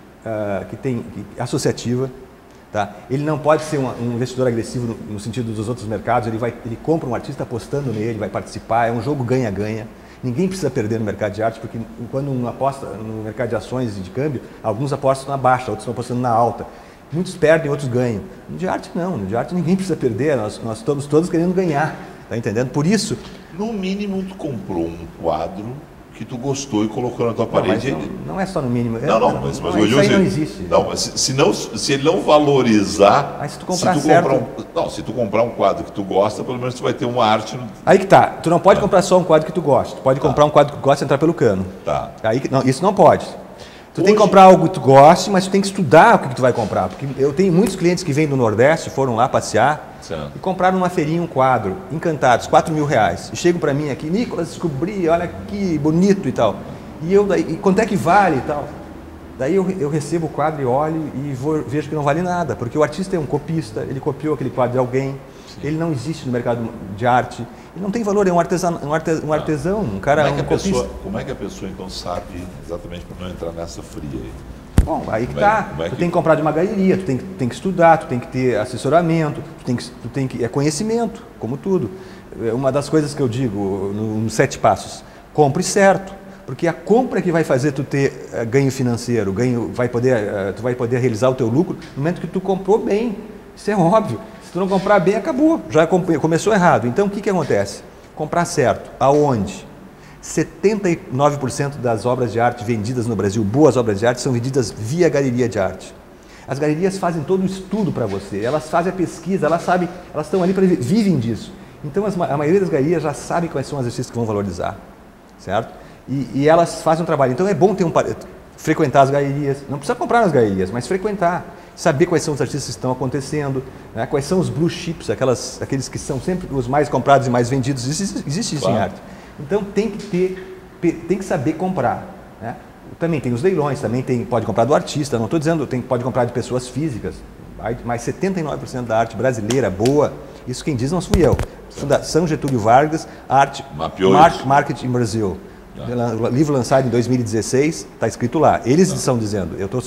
[SPEAKER 3] uh, que tem que, associativa, tá? Ele não pode ser um, um investidor agressivo no, no sentido dos outros mercados. Ele vai, ele compra um artista apostando nele, vai participar. É um jogo ganha-ganha. Ninguém precisa perder no mercado de arte, porque quando um aposta no mercado de ações e de câmbio, alguns apostam na baixa, outros estão apostando na alta. Muitos perdem, outros ganham. No de arte não, no de arte ninguém precisa perder. Nós, nós estamos todos querendo ganhar, tá entendendo? Por isso,
[SPEAKER 1] no mínimo, tu comprou um quadro que tu gostou e colocou na tua parede.
[SPEAKER 3] Não, não, não é só no mínimo.
[SPEAKER 1] Não, não, mas, mas
[SPEAKER 3] não,
[SPEAKER 1] eu
[SPEAKER 3] isso aí
[SPEAKER 1] se,
[SPEAKER 3] não existe.
[SPEAKER 1] Não, mas se, se, não, se ele não valorizar.
[SPEAKER 3] Mas se tu comprar
[SPEAKER 1] se tu
[SPEAKER 3] certo...
[SPEAKER 1] comprar um, não, se tu comprar um quadro que tu gosta, pelo menos tu vai ter uma arte. No...
[SPEAKER 3] Aí que tá. Tu não pode
[SPEAKER 1] ah.
[SPEAKER 3] comprar só um quadro que tu gosta. Tu pode tá. comprar um quadro que tu gosta e entrar pelo cano.
[SPEAKER 1] Tá.
[SPEAKER 3] Aí, não, isso não pode. Tu
[SPEAKER 1] Hoje...
[SPEAKER 3] tem que comprar algo que tu goste, mas tu tem que estudar o que, que tu vai comprar. Porque eu tenho muitos clientes que vêm do Nordeste, foram lá passear certo. E compraram numa feirinha um quadro, encantados, quatro mil reais. E chegam para mim aqui, Nicolas, descobri, olha que bonito e tal. E eu, daí, e quanto é que vale e tal? Daí eu, eu recebo o quadro e olho e vou, vejo que não vale nada, porque o artista é um copista, ele copiou aquele quadro de alguém, sim. Ele não existe no mercado de arte, ele não tem valor, é um artesão, um artesão, um, artesão, um cara,
[SPEAKER 1] como é, que
[SPEAKER 3] um
[SPEAKER 1] a
[SPEAKER 3] copista.
[SPEAKER 1] pessoa, como é que a pessoa então sabe exatamente para não entrar nessa fria aí?
[SPEAKER 3] Bom, aí que
[SPEAKER 1] como
[SPEAKER 3] tá,
[SPEAKER 1] é, é que...
[SPEAKER 3] tu tem que comprar de uma galeria, tu tem, tem que estudar, tu tem que ter assessoramento, tu tem que, tu tem que, é conhecimento, como tudo. Uma das coisas que eu digo nos no sete passos, compre certo, porque a compra é que vai fazer tu ter uh, ganho financeiro, ganho, vai poder, uh, tu vai poder realizar o teu lucro no momento que tu comprou bem, isso é óbvio. Se tu não comprar bem, acabou, já começou errado. Então o que, que acontece? Comprar certo, aonde? setenta e nove por cento das obras de arte vendidas no Brasil, boas obras de arte, são vendidas via galeria de arte. As galerias fazem todo o estudo para você, elas fazem a pesquisa, elas sabem, elas estão ali para vivem disso. Então as, a maioria das galerias já sabe quais são as artistas que vão valorizar, certo? E, e elas fazem um trabalho. Então é bom ter um frequentar as galerias, não precisa comprar nas galerias, mas frequentar, saber quais são os artistas que estão acontecendo, né? Quais são os blue chips, aquelas, aqueles que são sempre os mais comprados e mais vendidos. Existe, existe isso claro. Em arte. Então tem que ter, tem que saber comprar, né? Também tem os leilões, também tem, pode comprar do artista, não estou dizendo, tem, pode comprar de pessoas físicas, mas setenta e nove por cento da arte brasileira boa, isso quem diz não fui eu. Fundação Getúlio Vargas, Arte Mar Market in Brasil. Tá. Livro lançado em dois mil e dezesseis, está escrito lá. Eles tá. Estão dizendo, eu estou só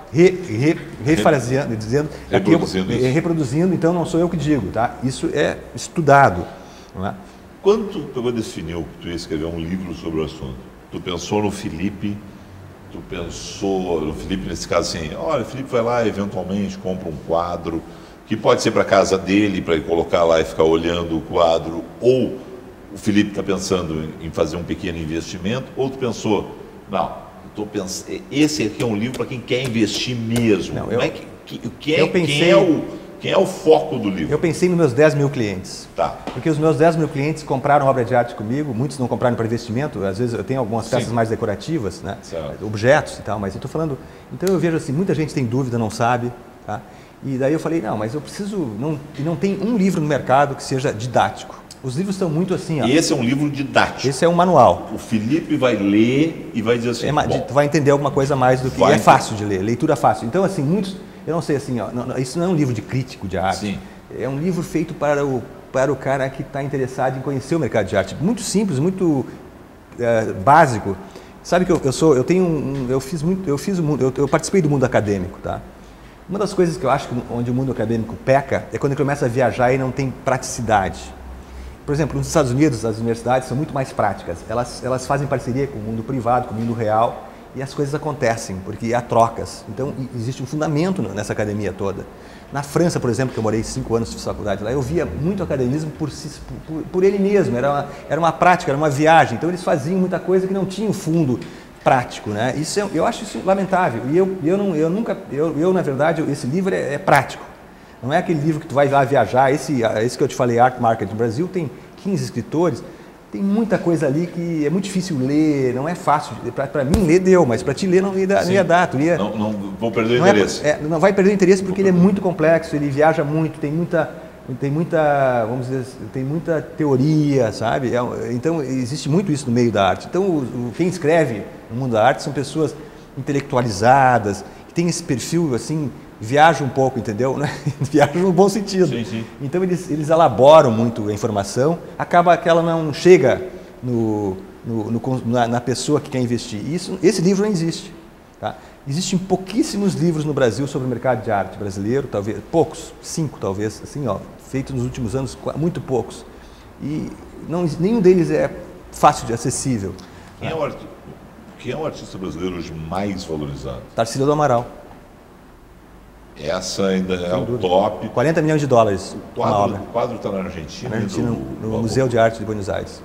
[SPEAKER 3] re, re, refraseando, dizendo,
[SPEAKER 1] reproduzindo,
[SPEAKER 3] aqui eu, reproduzindo, então não sou eu que digo, tá? Isso é estudado. Não é?
[SPEAKER 1] Quando tu definiu que tu ia escrever um livro sobre o assunto, tu pensou no Felipe, tu pensou no Felipe nesse caso assim, olha, o Felipe vai lá eventualmente compra um quadro, que pode ser para casa dele, para ele colocar lá e ficar olhando o quadro, ou o Felipe está pensando em fazer um pequeno investimento, ou tu pensou, não, tô pensando, esse aqui é um livro para quem quer investir mesmo. Não, eu, é que, que, que é, eu pensei, quem, é o, quem é o foco do livro?
[SPEAKER 3] Eu pensei nos meus dez mil clientes.
[SPEAKER 1] Tá.
[SPEAKER 3] Porque os meus dez mil clientes compraram obra de arte comigo, muitos não compraram para investimento, às vezes eu tenho algumas peças Sim. mais decorativas, né? Objetos e tal, mas eu estou falando... Então eu vejo assim, muita gente tem dúvida, não sabe, tá? E daí eu falei, não, mas eu preciso... Não, e não tem um livro no mercado que seja didático. Os livros estão muito assim... Ó.
[SPEAKER 1] E esse é um livro didático.
[SPEAKER 3] Esse é um manual.
[SPEAKER 1] O Felipe vai ler e vai dizer assim...
[SPEAKER 3] É, tu vai entender alguma coisa mais do que... É fácil de ler, leitura fácil. Então, assim, muitos... Eu não sei assim, ó, não, isso não é um livro de crítico de arte.
[SPEAKER 1] Sim.
[SPEAKER 3] É um livro feito para o, para o cara que está interessado em conhecer o mercado de arte. Muito simples, muito é, básico. Sabe que eu, eu sou... Eu tenho um, eu fiz muito... Eu, fiz, eu, eu participei do mundo acadêmico, tá? Uma das coisas que eu acho que onde o mundo acadêmico peca é quando ele começa a viajar e não tem praticidade. Por exemplo, nos Estados Unidos, as universidades são muito mais práticas. Elas, elas fazem parceria com o mundo privado, com o mundo real, e as coisas acontecem, porque há trocas. Então, existe um fundamento nessa academia toda. Na França, por exemplo, que eu morei cinco anos de faculdade lá, eu via muito academismo por, por, por ele mesmo. Era uma, era uma prática, era uma viagem. Então, eles faziam muita coisa que não tinha um fundo prático, né? Isso é, eu acho isso lamentável. E eu, eu, não, eu nunca, eu, eu, na verdade, esse livro é, é prático. Não é aquele livro que tu vai lá viajar, esse, esse que eu te falei, Art Market no Brasil, tem quinze escritores, tem muita coisa ali que é muito difícil ler, não é fácil. Para mim ler deu, mas para ti ler não ia, não ia dar. Tu ia,
[SPEAKER 1] não, não vou perder o
[SPEAKER 3] não
[SPEAKER 1] interesse.
[SPEAKER 3] É, é, não vai perder o interesse porque ele é muito complexo, ele viaja muito, tem muita, tem muita, vamos dizer, tem muita teoria, sabe? É, então existe muito isso no meio da arte. Então o, o, quem escreve no mundo da arte são pessoas intelectualizadas, que têm esse perfil assim, viaja um pouco, entendeu? Viaja no bom sentido.
[SPEAKER 1] Sim, sim.
[SPEAKER 3] Então eles, eles elaboram muito a informação, acaba que ela não chega no, no, no, na, na pessoa que quer investir. Isso, esse livro não existe. Tá? Existem pouquíssimos livros no Brasil sobre o mercado de arte brasileiro, talvez poucos, cinco talvez, assim, ó, feitos nos últimos anos, muito poucos. E não, nenhum deles é fácil de acessível.
[SPEAKER 1] Quem, tá? é o artista, quem é o artista brasileiro hoje mais valorizado?
[SPEAKER 3] Tarsila do Amaral.
[SPEAKER 1] Essa ainda é o top.
[SPEAKER 3] quarenta milhões de dólares.
[SPEAKER 1] O quadro, o quadro está na Argentina.
[SPEAKER 3] Na Argentina,
[SPEAKER 1] do,
[SPEAKER 3] no, no Museu de Arte de Buenos Aires.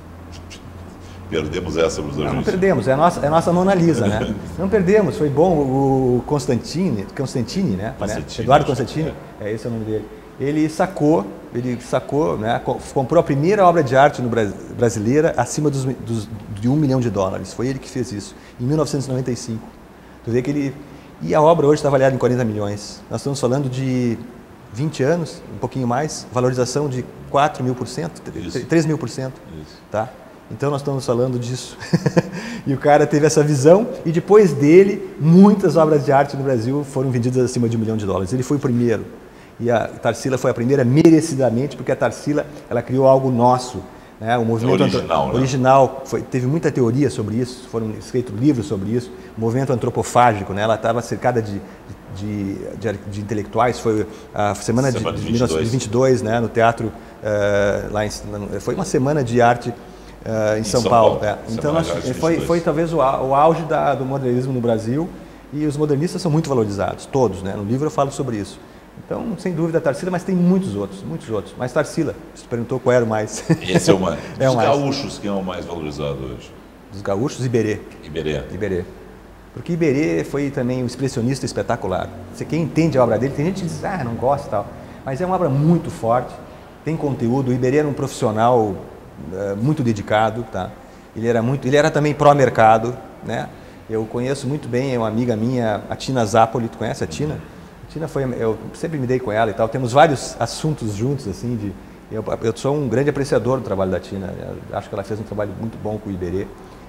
[SPEAKER 1] Perdemos essa para os
[SPEAKER 3] argentinos. Não, não perdemos, é a nossa, é a nossa Mona Lisa, né? Não perdemos, foi bom. O Constantini, Constantini, né?
[SPEAKER 1] Constantini,
[SPEAKER 3] Eduardo Constantini, é. é esse é o nome dele. Ele sacou, ele sacou, né? Comprou a primeira obra de arte no brasileira acima dos, dos, de um milhão de dólares. Foi ele que fez isso, em mil novecentos e noventa e cinco. Tu vê que ele... E a obra hoje está avaliada em quarenta milhões. Nós estamos falando de vinte anos, um pouquinho mais, valorização de quatro mil por cento, três mil por cento. Tá? Então nós estamos falando disso. E o cara teve essa visão e depois dele, muitas obras de arte no Brasil foram vendidas acima de um milhão de dólares. Ele foi o primeiro. E a Tarsila foi a primeira merecidamente, porque a Tarsila ela criou algo nosso. Né? O movimento
[SPEAKER 1] é original,
[SPEAKER 3] antro... original foi, teve muita teoria sobre isso, foram escritos livros sobre isso, o movimento antropofágico, né? Ela estava cercada de, de, de, de intelectuais, foi a semana, semana de, de, de mil novecentos e vinte e dois, né? No teatro, uh, lá em, foi uma semana de arte uh, em, em São, São Paulo. Paulo. É. Então nós, foi, foi talvez o, o auge da, do modernismo no Brasil e os modernistas são muito valorizados, todos, né? No livro eu falo sobre isso. Então, sem dúvida, a Tarsila, mas tem muitos outros, muitos outros. Mas Tarsila, você perguntou qual era o mais.
[SPEAKER 1] Esse é o mais.
[SPEAKER 3] É
[SPEAKER 1] Dos
[SPEAKER 3] o mais.
[SPEAKER 1] gaúchos, quem é o mais valorizado hoje?
[SPEAKER 3] Dos gaúchos, Iberê.
[SPEAKER 1] Iberê.
[SPEAKER 3] Iberê. Porque Iberê foi também um expressionista espetacular. Você, quem entende a obra dele, tem gente que diz, ah, não gosta e tal. Mas é uma obra muito forte, tem conteúdo. O Iberê era um profissional uh, muito dedicado, tá? Ele era, muito, ele era também pró-mercado, né? Eu conheço muito bem uma amiga minha, a Tina Zapoli, tu conhece a Tina? Tina foi, eu sempre me dei com ela e tal, temos vários assuntos juntos, assim, de, eu, eu sou um grande apreciador do trabalho da Tina, eu acho que ela fez um trabalho muito bom com o Iberê,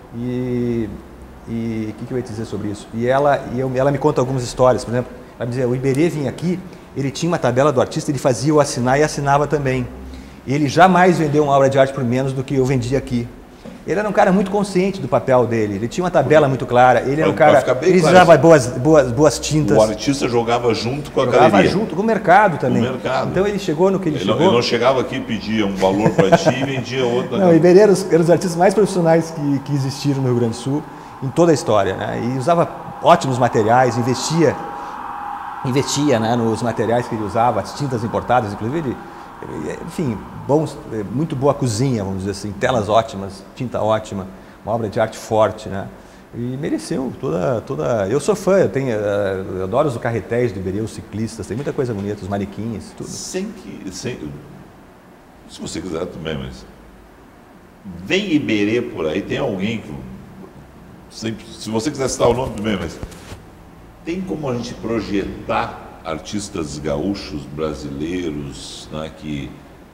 [SPEAKER 3] e o que, que eu ia dizer sobre isso? E, ela, e eu, ela me conta algumas histórias, por exemplo, ela me dizia, o Iberê vinha aqui, ele tinha uma tabela do artista, ele fazia o assinar e assinava também, ele jamais vendeu uma obra de arte por menos do que eu vendi aqui. Ele era um cara muito consciente do papel dele, ele tinha uma tabela muito clara, ele era um
[SPEAKER 1] Pra- pra
[SPEAKER 3] cara,
[SPEAKER 1] ficar bem
[SPEAKER 3] ele
[SPEAKER 1] claro,
[SPEAKER 3] usava boas, boas, boas tintas,
[SPEAKER 1] O artista jogava junto com a
[SPEAKER 3] jogava
[SPEAKER 1] galeria.
[SPEAKER 3] junto com o mercado também.
[SPEAKER 1] O mercado.
[SPEAKER 3] Então ele chegou no que ele,
[SPEAKER 1] Ele, não-
[SPEAKER 3] chegou.
[SPEAKER 1] ele não chegava aqui e pedia um valor para ti e vendia outro.
[SPEAKER 3] Não, o Iberê era os, era os artistas mais profissionais que, que existiram no Rio Grande do Sul, em toda a história, né? E usava ótimos materiais, investia, investia né, nos materiais que ele usava, as tintas importadas, inclusive ele, ele, enfim, bons, muito boa cozinha, vamos dizer assim, telas ótimas, tinta ótima, uma obra de arte forte, né? E mereceu toda, toda... Eu sou fã, eu, tenho, eu adoro os carretéis do Iberê, os ciclistas, tem muita coisa bonita, os manequins, tudo.
[SPEAKER 1] Sem que. Sem, se você quiser também, mas. Vem Iberê por aí, tem alguém que. Sem, se você quiser citar o nome também, mas. Tem como a gente projetar artistas gaúchos brasileiros, né, que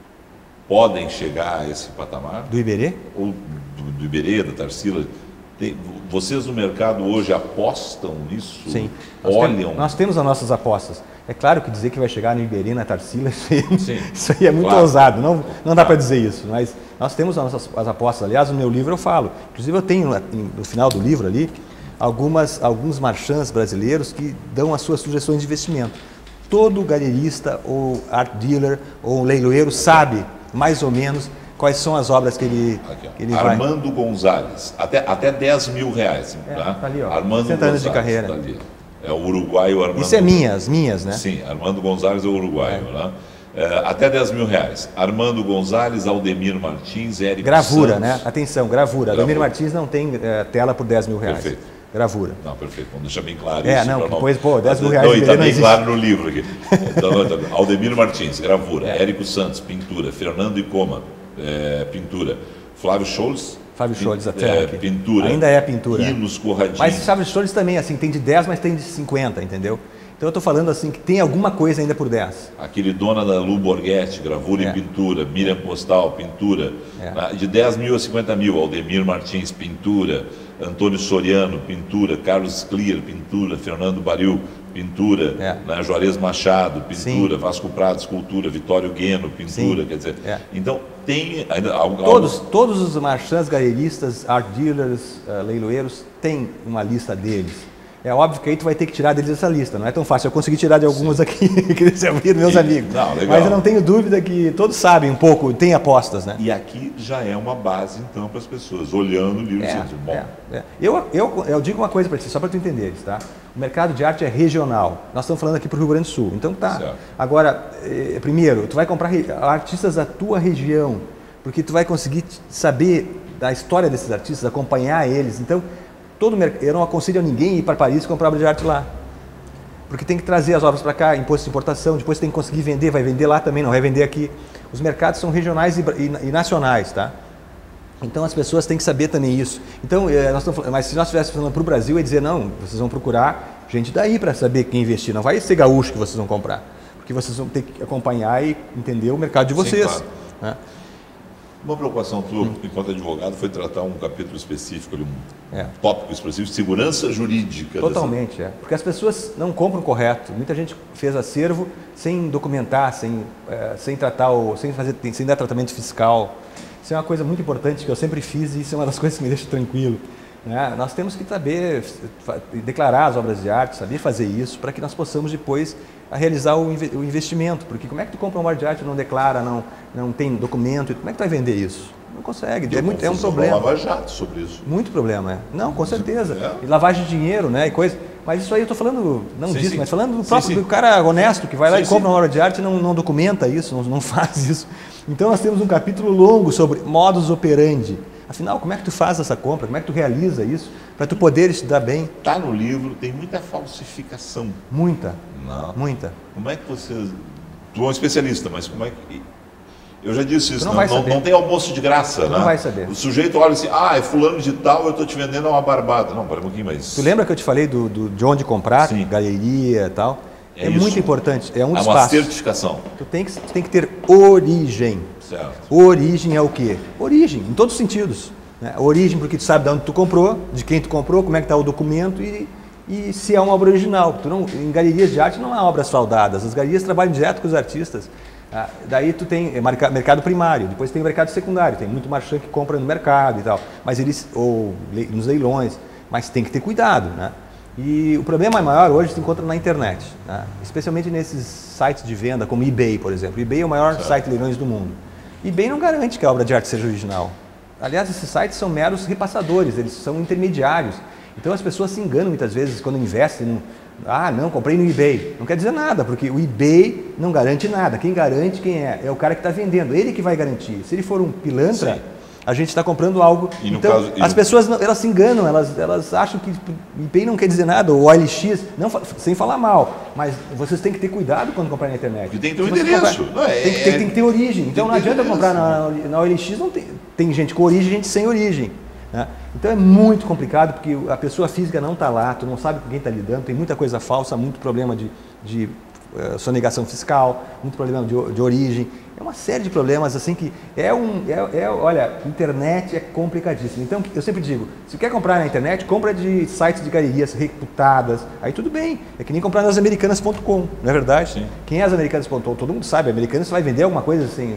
[SPEAKER 1] podem chegar a esse patamar?
[SPEAKER 3] Do Iberê?
[SPEAKER 1] Ou do, do Iberê, da Tarsila? Tem, vocês no mercado hoje apostam nisso?
[SPEAKER 3] Sim. Nós
[SPEAKER 1] Olham?
[SPEAKER 3] Temos, nós temos as nossas apostas. É claro que dizer que vai chegar no Iberê, na Tarsila, isso aí,
[SPEAKER 1] Sim.
[SPEAKER 3] isso aí é muito
[SPEAKER 1] Claro.
[SPEAKER 3] ousado. Não, não dá
[SPEAKER 1] Claro.
[SPEAKER 3] para dizer isso, mas nós temos as nossas as apostas. Aliás, no meu livro eu falo. Inclusive eu tenho no final do livro ali algumas, alguns marchands brasileiros que dão as suas sugestões de investimento. Todo galerista ou art dealer ou leiloeiro sabe mais ou menos quais são as obras que ele,
[SPEAKER 1] Aqui, ó.
[SPEAKER 3] que ele vai...
[SPEAKER 1] Armando Gonzalez, até, até dez mil reais.
[SPEAKER 3] É,
[SPEAKER 1] tá?
[SPEAKER 3] tá ali, ó.
[SPEAKER 1] Armando
[SPEAKER 3] sessenta anos de
[SPEAKER 1] Gonzalez,
[SPEAKER 3] carreira.
[SPEAKER 1] tá ali. É o uruguaio Armando.
[SPEAKER 3] Isso é minhas, minhas, né?
[SPEAKER 1] Sim, Armando Gonzalez é o uruguaio. Né? É, até dez mil reais. Armando Gonzalez, Aldemir Martins, Érico
[SPEAKER 3] Gravura,
[SPEAKER 1] Santos.
[SPEAKER 3] né? Atenção, gravura.
[SPEAKER 1] Gravura.
[SPEAKER 3] Ademir Martins não tem eh, tela por dez mil reais.
[SPEAKER 1] Perfeito.
[SPEAKER 3] Gravura.
[SPEAKER 1] Não, perfeito, vamos deixar bem claro
[SPEAKER 3] É,
[SPEAKER 1] isso.
[SPEAKER 3] não,
[SPEAKER 1] pra
[SPEAKER 3] depois, pô, dez mil reais
[SPEAKER 1] Não, e
[SPEAKER 3] de
[SPEAKER 1] está
[SPEAKER 3] não
[SPEAKER 1] bem
[SPEAKER 3] existe.
[SPEAKER 1] claro no livro aqui. Então, então, Aldemir Martins, gravura.
[SPEAKER 3] É.
[SPEAKER 1] Érico Santos, pintura. Fernando Icoma, é, pintura. Flávio Scholz,
[SPEAKER 3] Flávio
[SPEAKER 1] pin-
[SPEAKER 3] Scholz, até
[SPEAKER 1] é,
[SPEAKER 3] aqui.
[SPEAKER 1] pintura.
[SPEAKER 3] Ainda é pintura.
[SPEAKER 1] Hinos Corradinho.
[SPEAKER 3] Mas Flávio Scholz também, assim, tem de dez, mas tem de cinquenta, entendeu? Então eu estou falando assim que tem alguma coisa ainda por dez.
[SPEAKER 1] Aquele Dona da Lu Borghetti, gravura
[SPEAKER 3] É.
[SPEAKER 1] e pintura. Miriam Postal, pintura.
[SPEAKER 3] É.
[SPEAKER 1] Né? De dez mil a cinquenta mil. Aldemir Martins, pintura. Antônio Soriano, pintura. Carlos Clear, pintura. Fernando Baril, pintura.
[SPEAKER 3] É.
[SPEAKER 1] Né? Juarez Machado, pintura.
[SPEAKER 3] Sim.
[SPEAKER 1] Vasco Prado, escultura. Vitório Gueno, pintura.
[SPEAKER 3] Sim.
[SPEAKER 1] Quer dizer,
[SPEAKER 3] É.
[SPEAKER 1] então tem ainda algo.
[SPEAKER 3] Todos, todos os marchands, galeristas, art dealers, eh, leiloeiros, têm uma lista deles. É óbvio que aí tu vai ter que tirar deles essa lista, não é tão fácil. Eu consegui tirar de alguns aqui, que eles ouviram, meus
[SPEAKER 1] E-
[SPEAKER 3] amigos.
[SPEAKER 1] não, legal.
[SPEAKER 3] Mas eu não tenho dúvida que todos sabem um pouco, tem apostas, né?
[SPEAKER 1] E aqui já é uma base, então, para as pessoas, olhando o livro e
[SPEAKER 3] É,
[SPEAKER 1] dizendo, bom,
[SPEAKER 3] é, é. Eu, eu, eu digo uma coisa para ti, só para tu entenderes, tá? O mercado de arte é regional. Nós estamos falando aqui para o Rio Grande do Sul. Então tá.
[SPEAKER 1] Certo.
[SPEAKER 3] Agora, eh, primeiro, tu vai comprar re- artistas da tua região, porque tu vai conseguir t- saber da história desses artistas, acompanhar eles. Então, todo merc- eu não aconselho a ninguém ir para Paris e comprar obra de arte lá. Porque tem que trazer as obras para cá, imposto de importação, depois tem que conseguir vender, vai vender lá também, não vai vender aqui. Os mercados são regionais e, bra- e- e nacionais, tá? Então as pessoas têm que saber também isso. Então, eh, nós estamos falando, mas se nós estivéssemos falando para o Brasil, é dizer, não, vocês vão procurar gente daí para saber quem investir. Não vai ser gaúcho que vocês vão comprar. Porque vocês vão ter que acompanhar e entender o mercado de
[SPEAKER 1] Sim,
[SPEAKER 3] vocês.
[SPEAKER 1] claro.
[SPEAKER 3] Né?
[SPEAKER 1] Uma preocupação tua,
[SPEAKER 3] Hum.
[SPEAKER 1] enquanto advogado, foi tratar um capítulo específico, ali, um
[SPEAKER 3] É.
[SPEAKER 1] tópico específico, segurança jurídica.
[SPEAKER 3] Totalmente, é. Porque as pessoas não compram correto. Muita gente fez acervo sem documentar, sem, eh, sem tratar, o, sem, fazer, sem dar tratamento fiscal. Isso é uma coisa muito importante que eu sempre fiz e isso é uma das coisas que me deixa tranquilo. Né? Nós temos que saber fa- declarar as obras de arte, saber fazer isso, para que nós possamos depois a realizar o, inve- o investimento. Porque como é que tu compra uma obra de arte e não declara, não, não tem documento? Como é que tu vai vender isso? Não consegue.
[SPEAKER 1] Deu
[SPEAKER 3] É, muito, é um
[SPEAKER 1] confusão
[SPEAKER 3] problema.
[SPEAKER 1] com a Lava Jato sobre isso.
[SPEAKER 3] Muito problema, é. Não, com certeza.
[SPEAKER 1] É.
[SPEAKER 3] E lavagem de dinheiro, né? E coisa. Mas isso aí eu estou falando, não
[SPEAKER 1] Sim,
[SPEAKER 3] disso,
[SPEAKER 1] sim.
[SPEAKER 3] mas falando do
[SPEAKER 1] Sim,
[SPEAKER 3] próprio
[SPEAKER 1] sim.
[SPEAKER 3] do cara honesto que vai lá
[SPEAKER 1] Sim,
[SPEAKER 3] e compra
[SPEAKER 1] sim.
[SPEAKER 3] uma obra de arte e não, não documenta isso, não, não faz isso. Então nós temos um capítulo longo sobre modus operandi. Afinal, como é que tu faz essa compra? Como é que tu realiza isso? Para tu poder estudar bem?
[SPEAKER 1] Está no livro, tem muita falsificação.
[SPEAKER 3] Muita,
[SPEAKER 1] Não.
[SPEAKER 3] muita.
[SPEAKER 1] Como é que você... Tu é um especialista, mas como é que... Eu já disse isso,
[SPEAKER 3] não
[SPEAKER 1] não,
[SPEAKER 3] vai
[SPEAKER 1] não,
[SPEAKER 3] saber.
[SPEAKER 1] não tem almoço de graça,
[SPEAKER 3] Tu
[SPEAKER 1] né?
[SPEAKER 3] não vai saber.
[SPEAKER 1] O sujeito olha assim, ah, é fulano de tal, eu estou te vendendo uma barbada. Não, para um pouquinho, mas...
[SPEAKER 3] Tu lembra que eu te falei do, do, de onde comprar,
[SPEAKER 1] Sim.
[SPEAKER 3] galeria e tal?
[SPEAKER 1] É
[SPEAKER 3] É,
[SPEAKER 1] isso.
[SPEAKER 3] muito importante, é um
[SPEAKER 1] É
[SPEAKER 3] dos
[SPEAKER 1] uma
[SPEAKER 3] passos.
[SPEAKER 1] certificação,
[SPEAKER 3] Tu tem que, tu tem que ter origem.
[SPEAKER 1] certo?
[SPEAKER 3] Origem é o quê? Origem, em todos os sentidos. Né? Origem porque tu sabe de onde tu comprou, de quem tu comprou, como é que está o documento e, e se é uma obra original. Tu não, em galerias de arte não há obras fraudadas, as galerias trabalham direto com os artistas. Ah, daí tu tem mercado primário, depois tem o mercado secundário, tem muito marchand que compra no mercado e tal, mas eles, ou nos leilões, mas tem que ter cuidado, né? E o problema maior hoje se encontra na internet, né? Especialmente nesses sites de venda como eBay, por exemplo. eBay é o maior certo. site de leilões do mundo. eBay não garante que a obra de arte seja original. Aliás, esses sites são meros repassadores, eles são intermediários. Então as pessoas se enganam muitas vezes quando investem no... Ah, não, comprei no eBay. Não quer dizer nada, porque o eBay não garante nada. Quem garante quem é? É o cara que está vendendo, ele que vai garantir. Se ele for um pilantra... Sim. A gente está comprando algo. E então, caso, as pessoas elas se enganam, elas, elas acham que eBay não quer dizer nada, ou O L X, não, sem falar mal, mas vocês têm que ter cuidado quando comprar na internet.
[SPEAKER 1] E tem que ter um endereço.
[SPEAKER 3] Comprar, é, tem, tem, tem que ter origem. Então não adianta comprar na, na O L X, não tem, tem gente com origem e gente sem origem. Né? Então é muito complicado, porque a pessoa física não está lá, tu não sabe com quem está lidando, tem muita coisa falsa, muito problema de, de uh, sonegação fiscal, muito problema de, de origem. É uma série de problemas, assim, que é um... É, é, olha, internet é complicadíssimo. Então, eu sempre digo, se quer comprar na internet, compra de sites de galerias reputadas. Aí tudo bem. É que nem comprar nas americanas ponto com, não é verdade? Sim. Quem é as americanas ponto com? Todo mundo sabe. Americanas vai vender alguma coisa assim...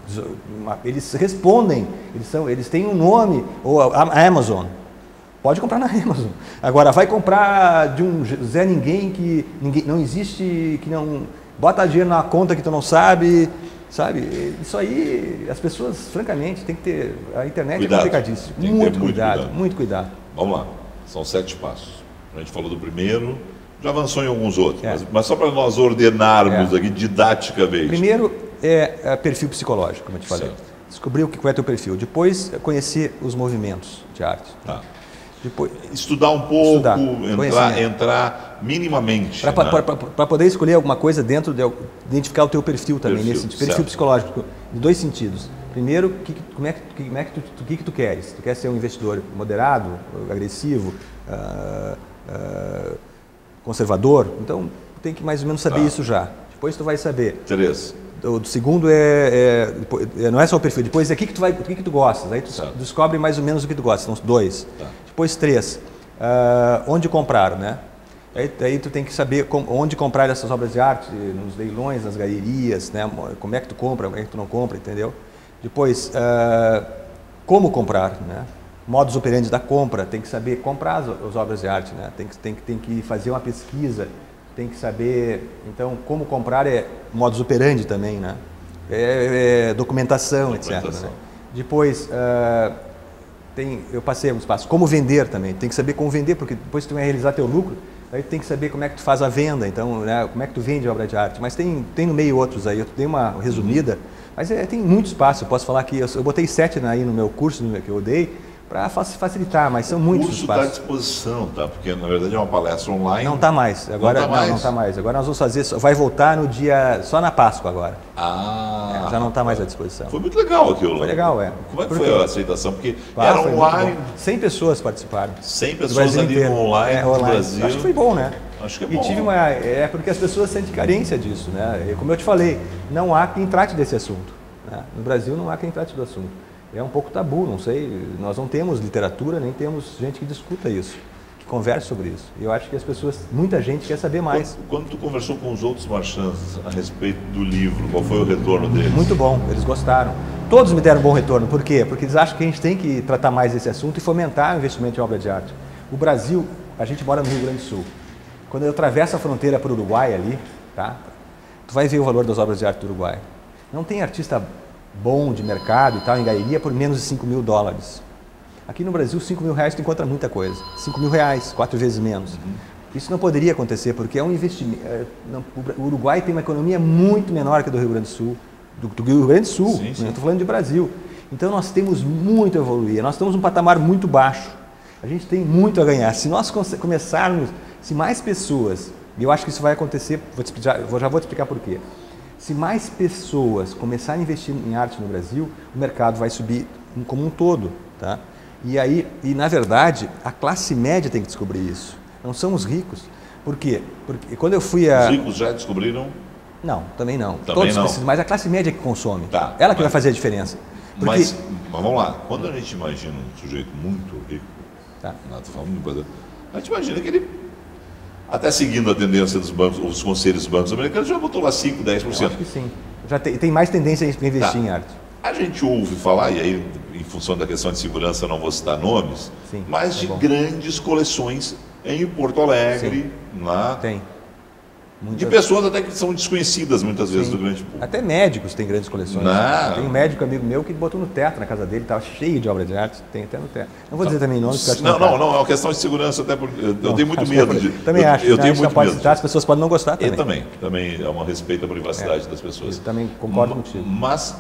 [SPEAKER 3] Uma, eles respondem, eles, são, eles têm um nome, ou a, a Amazon. Pode comprar na Amazon. Agora, vai comprar de um Zé Ninguém que ninguém, não existe, que não... Bota dinheiro na conta que tu não sabe... Sabe, isso aí, as pessoas, francamente, tem que ter, a internet cuidado. É complicadíssima, muito, muito cuidado, cuidado, muito cuidado.
[SPEAKER 1] Vamos lá, são sete passos. A gente falou do primeiro, já avançou em alguns outros, é. mas, mas só para nós ordenarmos é. aqui didaticamente.
[SPEAKER 3] Primeiro é, é perfil psicológico, como eu te falei. Certo. Descobrir o que é teu perfil. Depois, conhecer os movimentos de arte.
[SPEAKER 1] Tá. Depois, estudar um pouco, estudar, entrar, entrar minimamente.
[SPEAKER 3] Para né? poder escolher alguma coisa dentro de identificar o teu perfil também, perfil, nesse perfil certo. Psicológico, em dois sentidos. Primeiro, que, como é que, como é que tu, tu, que, que tu queres? Tu quer ser um investidor moderado, agressivo, uh, uh, conservador? Então, tu tem que mais ou menos saber tá. isso já. Depois tu vai saber.
[SPEAKER 1] Três.
[SPEAKER 3] O, o segundo é, é, não é só o perfil, depois é o que, que tu vai, o que, que tu gostas, aí tu certo. descobre mais ou menos o que tu gosta, são dois. Tá. Depois três, uh, onde comprar, né? Aí, aí tu tem que saber com, onde comprar essas obras de arte, nos leilões, nas galerias, né? Como é que tu compra, como é que tu não compra, entendeu? Depois, uh, como comprar, né? Modus operandi da compra, tem que saber comprar as, as obras de arte, né? Tem que, tem, tem que fazer uma pesquisa, tem que saber, então, como comprar é modus operandi também, né? É, é documentação, documentação, etcétera. Né? Depois, uh, tem, eu passei alguns passos. Como vender também, tem que saber como vender, porque depois tu vai realizar teu lucro, aí tu tem que saber como é que tu faz a venda, então, né, como é que tu vende a obra de arte. Mas tem, tem no meio outros aí, eu dei uma resumida, mas é, tem muitos passos, eu posso falar que eu, eu botei sete aí no meu curso que eu dei, para facilitar, mas são muitos
[SPEAKER 1] passos. O
[SPEAKER 3] curso
[SPEAKER 1] está à disposição, tá? Porque na verdade é uma palestra online.
[SPEAKER 3] Não está mais. Agora não está mais. mais. Agora nós vamos fazer, vai voltar no dia, só na Páscoa agora.
[SPEAKER 1] Ah.
[SPEAKER 3] É, já não está mais à disposição.
[SPEAKER 1] Foi muito legal aquilo.
[SPEAKER 3] Foi legal, é.
[SPEAKER 1] Como é que
[SPEAKER 3] Por
[SPEAKER 1] foi a aceitação? Porque ah, era online.
[SPEAKER 3] cem pessoas participaram.
[SPEAKER 1] cem pessoas ali no online, é, online. No Brasil.
[SPEAKER 3] Acho que foi bom, né?
[SPEAKER 1] Acho que é
[SPEAKER 3] e
[SPEAKER 1] bom.
[SPEAKER 3] Tive uma, é porque as pessoas sentem carência disso, né? Como eu te falei, não há quem trate desse assunto. Né? No Brasil não há quem trate do assunto. É um pouco tabu, não sei, nós não temos literatura, nem temos gente que discuta isso, que converse sobre isso. E eu acho que as pessoas, muita gente quer saber mais.
[SPEAKER 1] Quando, quando tu conversou com os outros marchands a respeito do livro, qual foi o retorno deles?
[SPEAKER 3] Muito bom, eles gostaram. Todos me deram bom retorno, por quê? Porque eles acham que a gente tem que tratar mais desse assunto e fomentar o investimento em obra de arte. O Brasil, a gente mora no Rio Grande do Sul. Quando eu atravesso a fronteira para o Uruguai ali, tá? Tu vai ver o valor das obras de arte do Uruguai. Não tem artista bom de mercado e tal, em galeria, por menos de cinco mil dólares. Aqui no Brasil, cinco mil reais tu encontra muita coisa. cinco mil reais, quatro vezes menos. Uhum. Isso não poderia acontecer, porque é um investimento. É, não, o Uruguai tem uma economia muito menor que a do Rio Grande do Sul. Do, do Rio Grande do Sul, sim, sim. Eu estou falando de Brasil. Então nós temos muito a evoluir, nós estamos num patamar muito baixo. A gente tem muito a ganhar. Se nós começarmos, se mais pessoas, e eu acho que isso vai acontecer, vou te explicar, já vou te explicar por quê. Se mais pessoas começarem a investir em arte no Brasil, o mercado vai subir como um todo, tá? E aí, e na verdade, a classe média tem que descobrir isso. Não são os ricos. Por quê? Porque quando eu fui a...
[SPEAKER 1] Os ricos já descobriram?
[SPEAKER 3] Não, também não.
[SPEAKER 1] Também
[SPEAKER 3] Todos
[SPEAKER 1] não.
[SPEAKER 3] precisam, mas a classe média que consome.
[SPEAKER 1] Tá,
[SPEAKER 3] ela que
[SPEAKER 1] mas,
[SPEAKER 3] vai fazer a diferença. Porque...
[SPEAKER 1] Mas, mas vamos lá, quando a gente imagina um sujeito muito rico, tá. Não, tô falando do Brasil, a gente imagina que ele... Até seguindo a tendência dos bancos, os conselhos dos bancos americanos, já botou lá cinco, dez por cento.
[SPEAKER 3] Eu acho que sim. Já tem, tem mais tendência a investir tá. em arte.
[SPEAKER 1] A gente ouve falar, e aí, em função da questão de segurança, não vou citar nomes, Sim, mas é de bom. grandes coleções em Porto Alegre, lá. Tem. Muitas... De pessoas até que são desconhecidas muitas Sim. vezes do grande público.
[SPEAKER 3] Até médicos têm grandes coleções. Não. Tem um médico amigo meu que botou no teto na casa dele, estava cheio de obras de arte, tem até no teto. Não vou dizer também nomes, porque
[SPEAKER 1] Não, não, não, é uma questão de segurança, até porque eu não, tenho muito medo de.
[SPEAKER 3] Também
[SPEAKER 1] eu,
[SPEAKER 3] acho,
[SPEAKER 1] eu
[SPEAKER 3] né?
[SPEAKER 1] tenho
[SPEAKER 3] a gente
[SPEAKER 1] muito
[SPEAKER 3] não pode
[SPEAKER 1] medo.
[SPEAKER 3] citar, as pessoas podem não gostar também.
[SPEAKER 1] Eu também, também é um respeito à privacidade é, das pessoas.
[SPEAKER 3] Eu também concordo
[SPEAKER 1] M
[SPEAKER 3] contigo.
[SPEAKER 1] Mas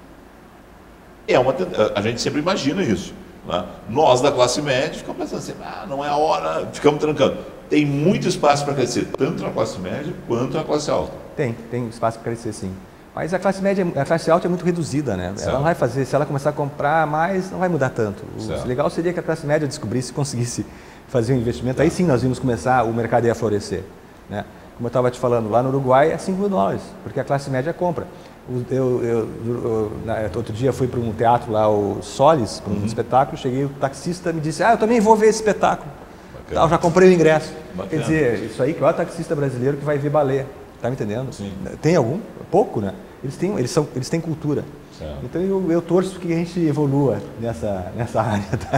[SPEAKER 1] é uma, a gente sempre imagina isso. Né? Nós da classe média ficamos pensando assim, ah, não é a hora, ficamos trancando. Tem muito espaço para crescer, tanto na classe média quanto na classe alta.
[SPEAKER 3] Tem, tem espaço para crescer sim. Mas a classe média, a classe alta é muito reduzida, né? Certo. Ela não vai fazer, se ela começar a comprar mais, não vai mudar tanto. O legal seria que a classe média descobrisse, conseguisse fazer um investimento. Aí sim nós íamos começar, o mercado ia florescer. Né? Como eu estava te falando, lá no Uruguai é cinco mil dólares, porque a classe média compra. Eu, eu, eu, outro dia fui para um teatro lá, o Solis, para um uhum. espetáculo, cheguei, o taxista me disse, ah, eu também vou ver esse espetáculo. Eu já comprei o ingresso. Bacana. Quer dizer, isso aí que é o taxista brasileiro que vai ver balé. Tá me entendendo? Sim. Tem algum? Pouco, né? Eles têm, eles são, eles têm cultura. Certo. Então eu, eu torço que a gente evolua nessa, nessa área. Tá?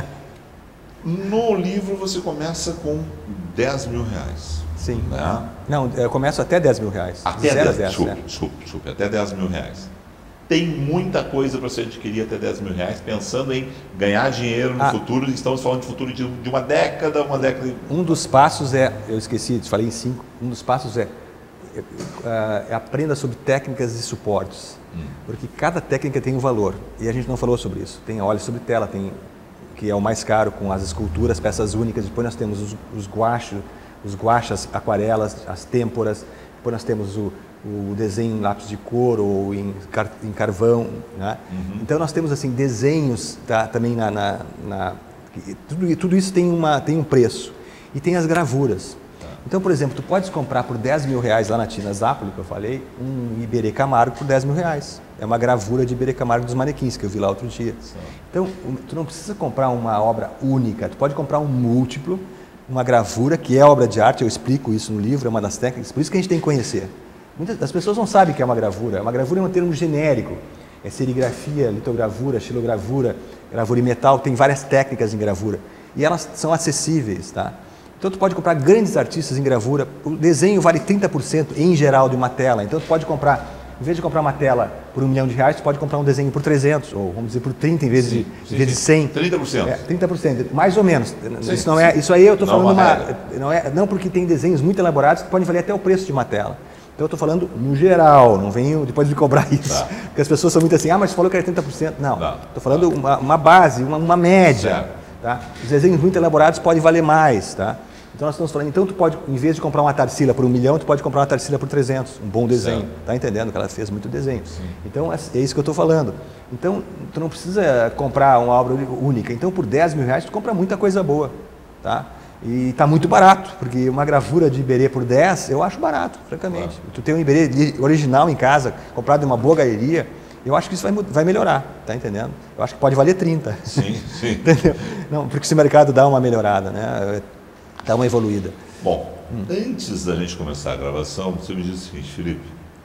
[SPEAKER 1] No livro você começa com dez mil reais.
[SPEAKER 3] Sim. Né? Não, eu começo até dez mil reais.
[SPEAKER 1] Até dez, dez, desculpe, né? desculpe, desculpe, até dez mil reais. Tem muita coisa para você adquirir até dez mil reais, pensando em ganhar dinheiro no ah. futuro. Estamos falando de futuro de, de uma década, uma década.
[SPEAKER 3] Um dos passos é, eu esqueci, te falei em cinco. Um dos passos é, é, é aprenda sobre técnicas e suportes, hum. porque cada técnica tem um valor. E a gente não falou sobre isso. Tem óleo sobre tela, tem que é o mais caro, com as esculturas, peças únicas. Depois nós temos os, os guachos, os guachas, aquarelas, as têmporas. Depois nós temos o o desenho em lápis de cor ou em, car, em carvão, né? Uhum. Então nós temos assim desenhos tá, também na, na, na tudo, tudo isso tem, uma, tem um preço e tem as gravuras. Tá. Então, por exemplo, tu podes comprar por dez mil reais lá na Tina Zápoli, que eu falei, um Iberê Camargo por dez mil reais. É uma gravura de Iberê Camargo dos manequins que eu vi lá outro dia. Sim. Então, tu não precisa comprar uma obra única, tu pode comprar um múltiplo, uma gravura que é obra de arte. Eu explico isso no livro, é uma das técnicas, por isso que a gente tem que conhecer. Muitas das pessoas não sabem o que é uma gravura. Uma gravura é um termo genérico. É serigrafia, litogravura, xilogravura, gravura em metal. Tem várias técnicas em gravura. E elas são acessíveis, tá? Então, tu pode comprar grandes artistas em gravura. O desenho vale trinta por cento em geral de uma tela. Então, tu pode comprar, em vez de comprar uma tela por um milhão de reais, tu pode comprar um desenho por trezentos, ou vamos dizer por trinta em vez, sim, de, sim, em vez de cem.
[SPEAKER 1] trinta por cento.
[SPEAKER 3] É, trinta por cento, mais ou menos. Sim, isso, não é, isso aí eu estou falando uma, não, é, não porque tem desenhos muito elaborados que podem valer até o preço de uma tela. Então eu estou falando no geral, não venho depois de cobrar isso. Tá. Porque as pessoas são muito assim, ah, mas você falou que era trinta por cento. Não, estou falando tá. uma, uma base, uma, uma média. Tá? Os desenhos muito elaborados podem valer mais. Tá? Então nós estamos falando, então tu pode, em vez de comprar uma Tarsila por um milhão, tu pode comprar uma Tarsila por trezentos, um bom desenho. Certo. Tá entendendo que ela fez muito desenho. Sim. Então é isso que eu estou falando. Então tu não precisa comprar uma obra única. Então por dez mil reais tu compra muita coisa boa. Tá? E está muito barato, porque uma gravura de Iberê por dez, eu acho barato, francamente. Claro. Tu tem um Iberê original em casa, comprado em uma boa galeria, eu acho que isso vai, vai melhorar, tá entendendo? Eu acho que pode valer trinta.
[SPEAKER 1] Sim, sim.
[SPEAKER 3] Entendeu? Não, porque esse mercado dá uma melhorada, né? Dá uma evoluída.
[SPEAKER 1] Bom, hum. antes da gente começar a gravação, você me disse o seguinte, Felipe,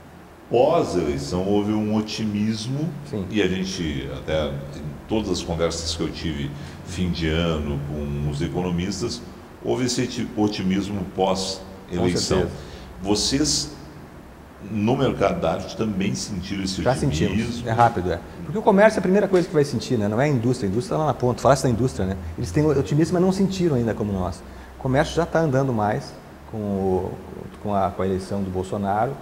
[SPEAKER 1] pós-eleição houve um otimismo, sim. e a gente, até em todas as conversas que eu tive fim de ano com os economistas, houve esse otimismo pós-eleição. Vocês, no mercado da arte, também sentiram esse
[SPEAKER 3] Já
[SPEAKER 1] otimismo?
[SPEAKER 3] Já sentimos, é rápido, é. Porque o comércio é a primeira coisa que vai sentir, né? Não é a indústria, a indústria está lá na ponta, falasse da indústria, né? Eles têm otimismo, mas não sentiram ainda como nós. O comércio já está andando mais com, o, com, a, com a eleição do Bolsonaro,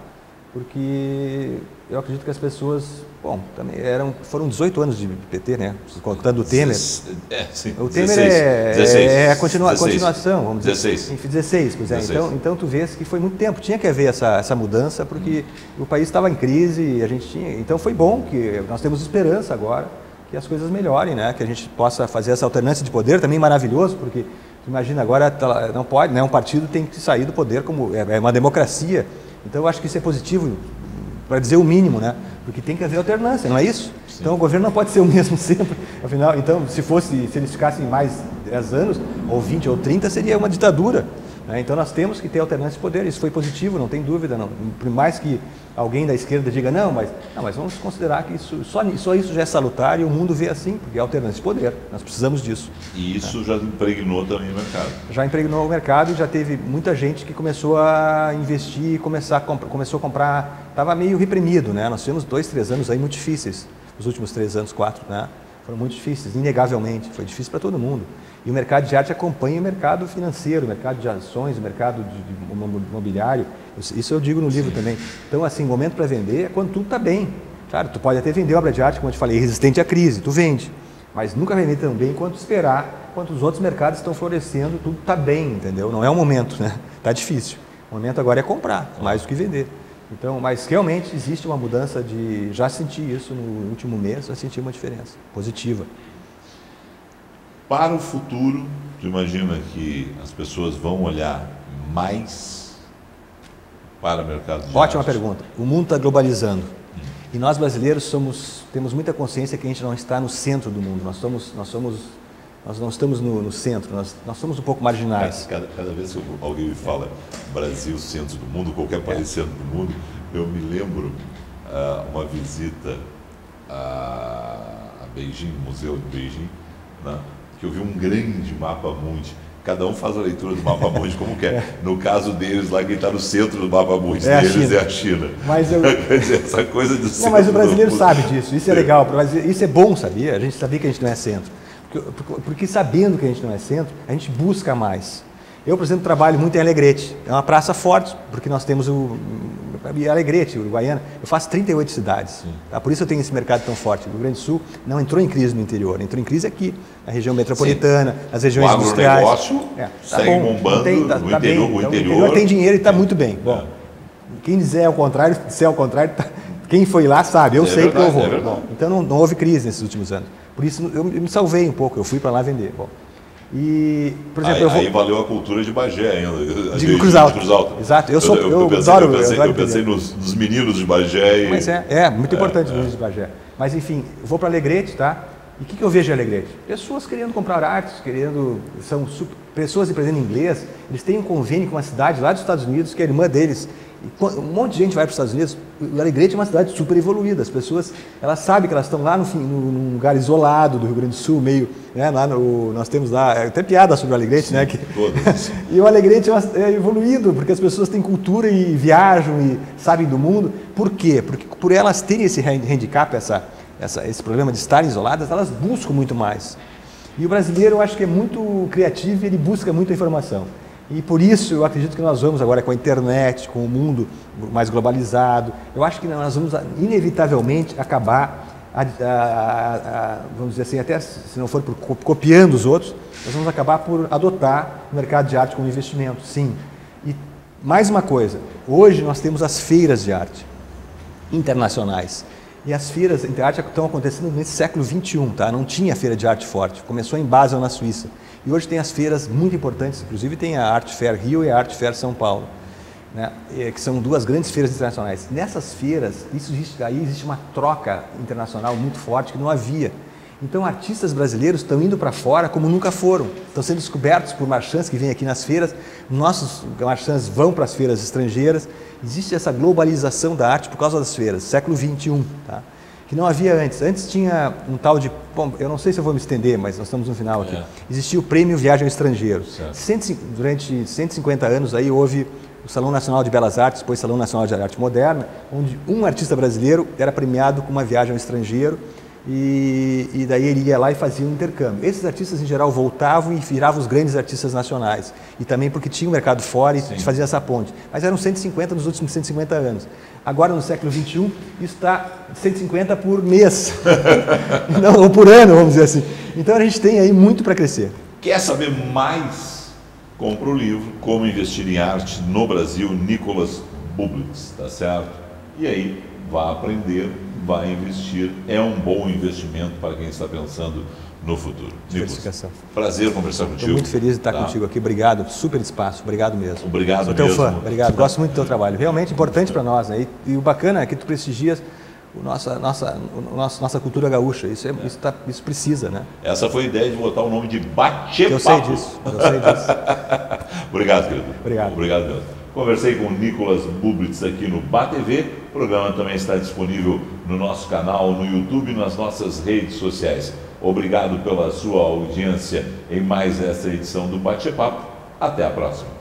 [SPEAKER 3] porque eu acredito que as pessoas, bom, também eram, foram dezoito anos de P T, né? Contando o Temer.
[SPEAKER 1] É, sim.
[SPEAKER 3] O Temer
[SPEAKER 1] dezesseis,
[SPEAKER 3] é,
[SPEAKER 1] dezesseis,
[SPEAKER 3] é a continua, continuação, vamos dizer.
[SPEAKER 1] dezesseis.
[SPEAKER 3] Enfim, dezesseis, pois é. dezesseis. Então, então tu vês que foi muito tempo, tinha que haver essa, essa mudança, porque hum. o país estava em crise e a gente tinha. Então foi bom que nós temos esperança agora que as coisas melhorem, né? Que a gente possa fazer essa alternância de poder, também maravilhoso, porque tu imagina agora, não pode, né? Um partido tem que sair do poder como é uma democracia. Então eu acho que isso é positivo, para dizer o mínimo, né? Porque tem que haver alternância, não é isso? Sim. Então o governo não pode ser o mesmo sempre. Afinal, então, se fosse, se eles ficassem mais dez anos, ou vinte, ou trinta, seria uma ditadura. Né? Então nós temos que ter alternância de poder, isso foi positivo, não tem dúvida, não. Por mais que alguém da esquerda diga, não, mas, não, mas vamos considerar que isso, só, só isso já é salutar e o mundo vê assim, porque é alternância de poder, nós precisamos disso.
[SPEAKER 1] E isso né? já impregnou também o mercado.
[SPEAKER 3] Já impregnou o mercado e já teve muita gente que começou a investir, começar a começou a comprar, estava meio reprimido, né? Nós tivemos dois, três anos aí muito difíceis, os últimos três anos, quatro, né? Foram muito difíceis, inegavelmente, foi difícil para todo mundo. E o mercado de arte acompanha o mercado financeiro, o mercado de ações, o mercado de, de imobiliário, isso eu digo no livro Sim. também. Então, assim, o momento para vender é quando tudo está bem. Claro, tu pode até vender obra de arte, como eu te falei, resistente à crise, tu vende. Mas nunca vender tão bem quanto esperar, enquanto os outros mercados estão florescendo, tudo está bem, entendeu? Não é o momento, né? Está difícil. O momento agora é comprar, mais do que vender. Então, mas realmente existe uma mudança de... Já senti isso no último mês, já senti uma diferença positiva.
[SPEAKER 1] Para o futuro, tu imagina que as pessoas vão olhar mais para o mercado de
[SPEAKER 3] Ótima
[SPEAKER 1] arte?
[SPEAKER 3] pergunta. O mundo está globalizando. Hum. E nós brasileiros somos, temos muita consciência que a gente não está no centro do mundo. Nós somos, nós somos, nós não estamos no, no centro. Nós, nós somos um pouco marginais.
[SPEAKER 1] Cada, cada vez que alguém me fala Brasil, centro do mundo, qualquer país é. centro do mundo, eu me lembro uh, uma visita a, a Beijing, Museu de Beijing, né? Que eu vi um grande mapa mundi. Cada um faz a leitura do mapa mundi como quer. É. No caso deles, lá quem está no centro do mapa mundi é deles é a China.
[SPEAKER 3] Mas eu...
[SPEAKER 1] Quer dizer, essa coisa do centro.
[SPEAKER 3] Não, mas o brasileiro sabe disso, isso é legal. Isso é bom, sabia? A gente sabia que a gente não é centro. Porque, porque sabendo que a gente não é centro, a gente busca mais. Eu, por exemplo, trabalho muito em Alegrete. É uma praça forte, porque nós temos o Alegrete, Uruguaiana. Eu faço trinta e oito cidades. Tá? Por isso eu tenho esse mercado tão forte. O Rio Grande do Sul não entrou em crise no interior, entrou em crise aqui, na região metropolitana, Sim. as regiões
[SPEAKER 1] o
[SPEAKER 3] industriais.
[SPEAKER 1] O negócio
[SPEAKER 3] é, tá
[SPEAKER 1] segue
[SPEAKER 3] bom,
[SPEAKER 1] bombando
[SPEAKER 3] tem, tá,
[SPEAKER 1] no
[SPEAKER 3] tá
[SPEAKER 1] interior,
[SPEAKER 3] bem.
[SPEAKER 1] o
[SPEAKER 3] Então,
[SPEAKER 1] interior.
[SPEAKER 3] O interior tem dinheiro e está muito bem. Bom, é. Quem dizer ao contrário, disser ao contrário, tá, quem foi lá sabe, eu é sei verdade, que eu vou. É bom, então não, não houve crise nesses últimos anos. Por isso eu, eu me salvei um pouco, eu fui para lá vender. Bom, E, por exemplo,
[SPEAKER 1] aí,
[SPEAKER 3] eu vou...
[SPEAKER 1] aí valeu a cultura de Bagé ainda.
[SPEAKER 3] De Cruz Alta.
[SPEAKER 1] Cruz Alta.
[SPEAKER 3] Exato. Eu, sou, eu, eu,
[SPEAKER 1] eu pensei,
[SPEAKER 3] adoro,
[SPEAKER 1] eu pensei,
[SPEAKER 3] eu
[SPEAKER 1] eu pensei nos, nos meninos de Bagé. E...
[SPEAKER 3] Mas é, é muito importante
[SPEAKER 1] é,
[SPEAKER 3] os meninos de Bagé. Mas enfim, eu vou para Alegrete, tá? E o que, que eu vejo em Alegrete? Pessoas querendo comprar artes, querendo... São super, pessoas aprendendo inglês. Eles têm um convênio com uma cidade lá dos Estados Unidos, que é a irmã deles. E um monte de gente vai para os Estados Unidos. O Alegrete é uma cidade super evoluída. As pessoas, elas sabem que elas estão lá no, no, num lugar isolado do Rio Grande do Sul, meio, né, lá no, nós temos lá, é até piada sobre o Alegrete, Sim, né? Que, e o Alegrete é, uma, é evoluído, porque as pessoas têm cultura e viajam e sabem do mundo. Por quê? Porque por elas terem esse handicap, essa, essa, esse problema de estarem isoladas, elas buscam muito mais. E o brasileiro, eu acho que é muito criativo e ele busca muita informação. E por isso eu acredito que nós vamos agora com a internet, com o mundo mais globalizado, eu acho que nós vamos inevitavelmente acabar, a, a, a, vamos dizer assim, até se não for por, copiando os outros, nós vamos acabar por adotar o mercado de arte como investimento, sim. E mais uma coisa, hoje nós temos as feiras de arte internacionais. E as feiras de arte estão acontecendo nesse século vinte e um, tá? Não tinha feira de arte forte, começou em Basel, na Suíça. E hoje tem as feiras muito importantes, inclusive tem a Art Fair Rio e a Art Fair São Paulo, né? Que são duas grandes feiras internacionais. Nessas feiras, isso existe, aí existe uma troca internacional muito forte que não havia. Então, artistas brasileiros estão indo para fora como nunca foram. Estão sendo descobertos por marchands que vêm aqui nas feiras. Nossos marchands vão para as feiras estrangeiras. Existe essa globalização da arte por causa das feiras, século vinte e um, tá? Que não havia antes. Antes tinha um tal de... Bom, eu não sei se eu vou me estender, mas nós estamos no final aqui. É. Existia o Prêmio Viagem ao Estrangeiro. cento, durante cento e cinquenta anos aí houve o Salão Nacional de Belas Artes, depois o Salão Nacional de Arte Moderna, onde um artista brasileiro era premiado com uma viagem ao estrangeiro e, e daí ele ia lá e fazia um intercâmbio. Esses artistas, em geral, voltavam e viravam os grandes artistas nacionais. E também porque tinha um mercado fora e fazia essa ponte. Mas eram cento e cinquenta nos últimos cento e cinquenta anos. Agora, no século vinte e um, isso está cento e cinquenta por mês, não, ou por ano, vamos dizer assim. Então, a gente tem aí muito para crescer.
[SPEAKER 1] Quer saber mais? Compra o livro Como Investir em Arte no Brasil, Nicolas Bublitz, tá certo? E aí, vá aprender, vá investir. É um bom investimento para quem está pensando no futuro. Nicolas, prazer conversar contigo.
[SPEAKER 3] Estou muito feliz de estar tá? contigo aqui. Obrigado, super espaço. Obrigado mesmo.
[SPEAKER 1] Obrigado
[SPEAKER 3] Sou
[SPEAKER 1] mesmo.
[SPEAKER 3] teu fã. Obrigado. Gosto muito do teu trabalho. Realmente importante para nós, né? E, e o bacana é que tu prestigias o nossa, nossa, o nosso, nossa cultura gaúcha. Isso, é, é. Isso, tá, isso precisa, né?
[SPEAKER 1] Essa foi a ideia de botar o nome de Bate-Papo.
[SPEAKER 3] Eu sei disso. Eu sei disso.
[SPEAKER 1] Obrigado, querido.
[SPEAKER 3] Obrigado.
[SPEAKER 1] Obrigado mesmo. Conversei com o Nicolas Bublitz aqui no BaTV. O programa também está disponível no nosso canal, no YouTube e nas nossas redes sociais. Obrigado pela sua audiência em mais essa edição do Bate-Papo. Até a próxima.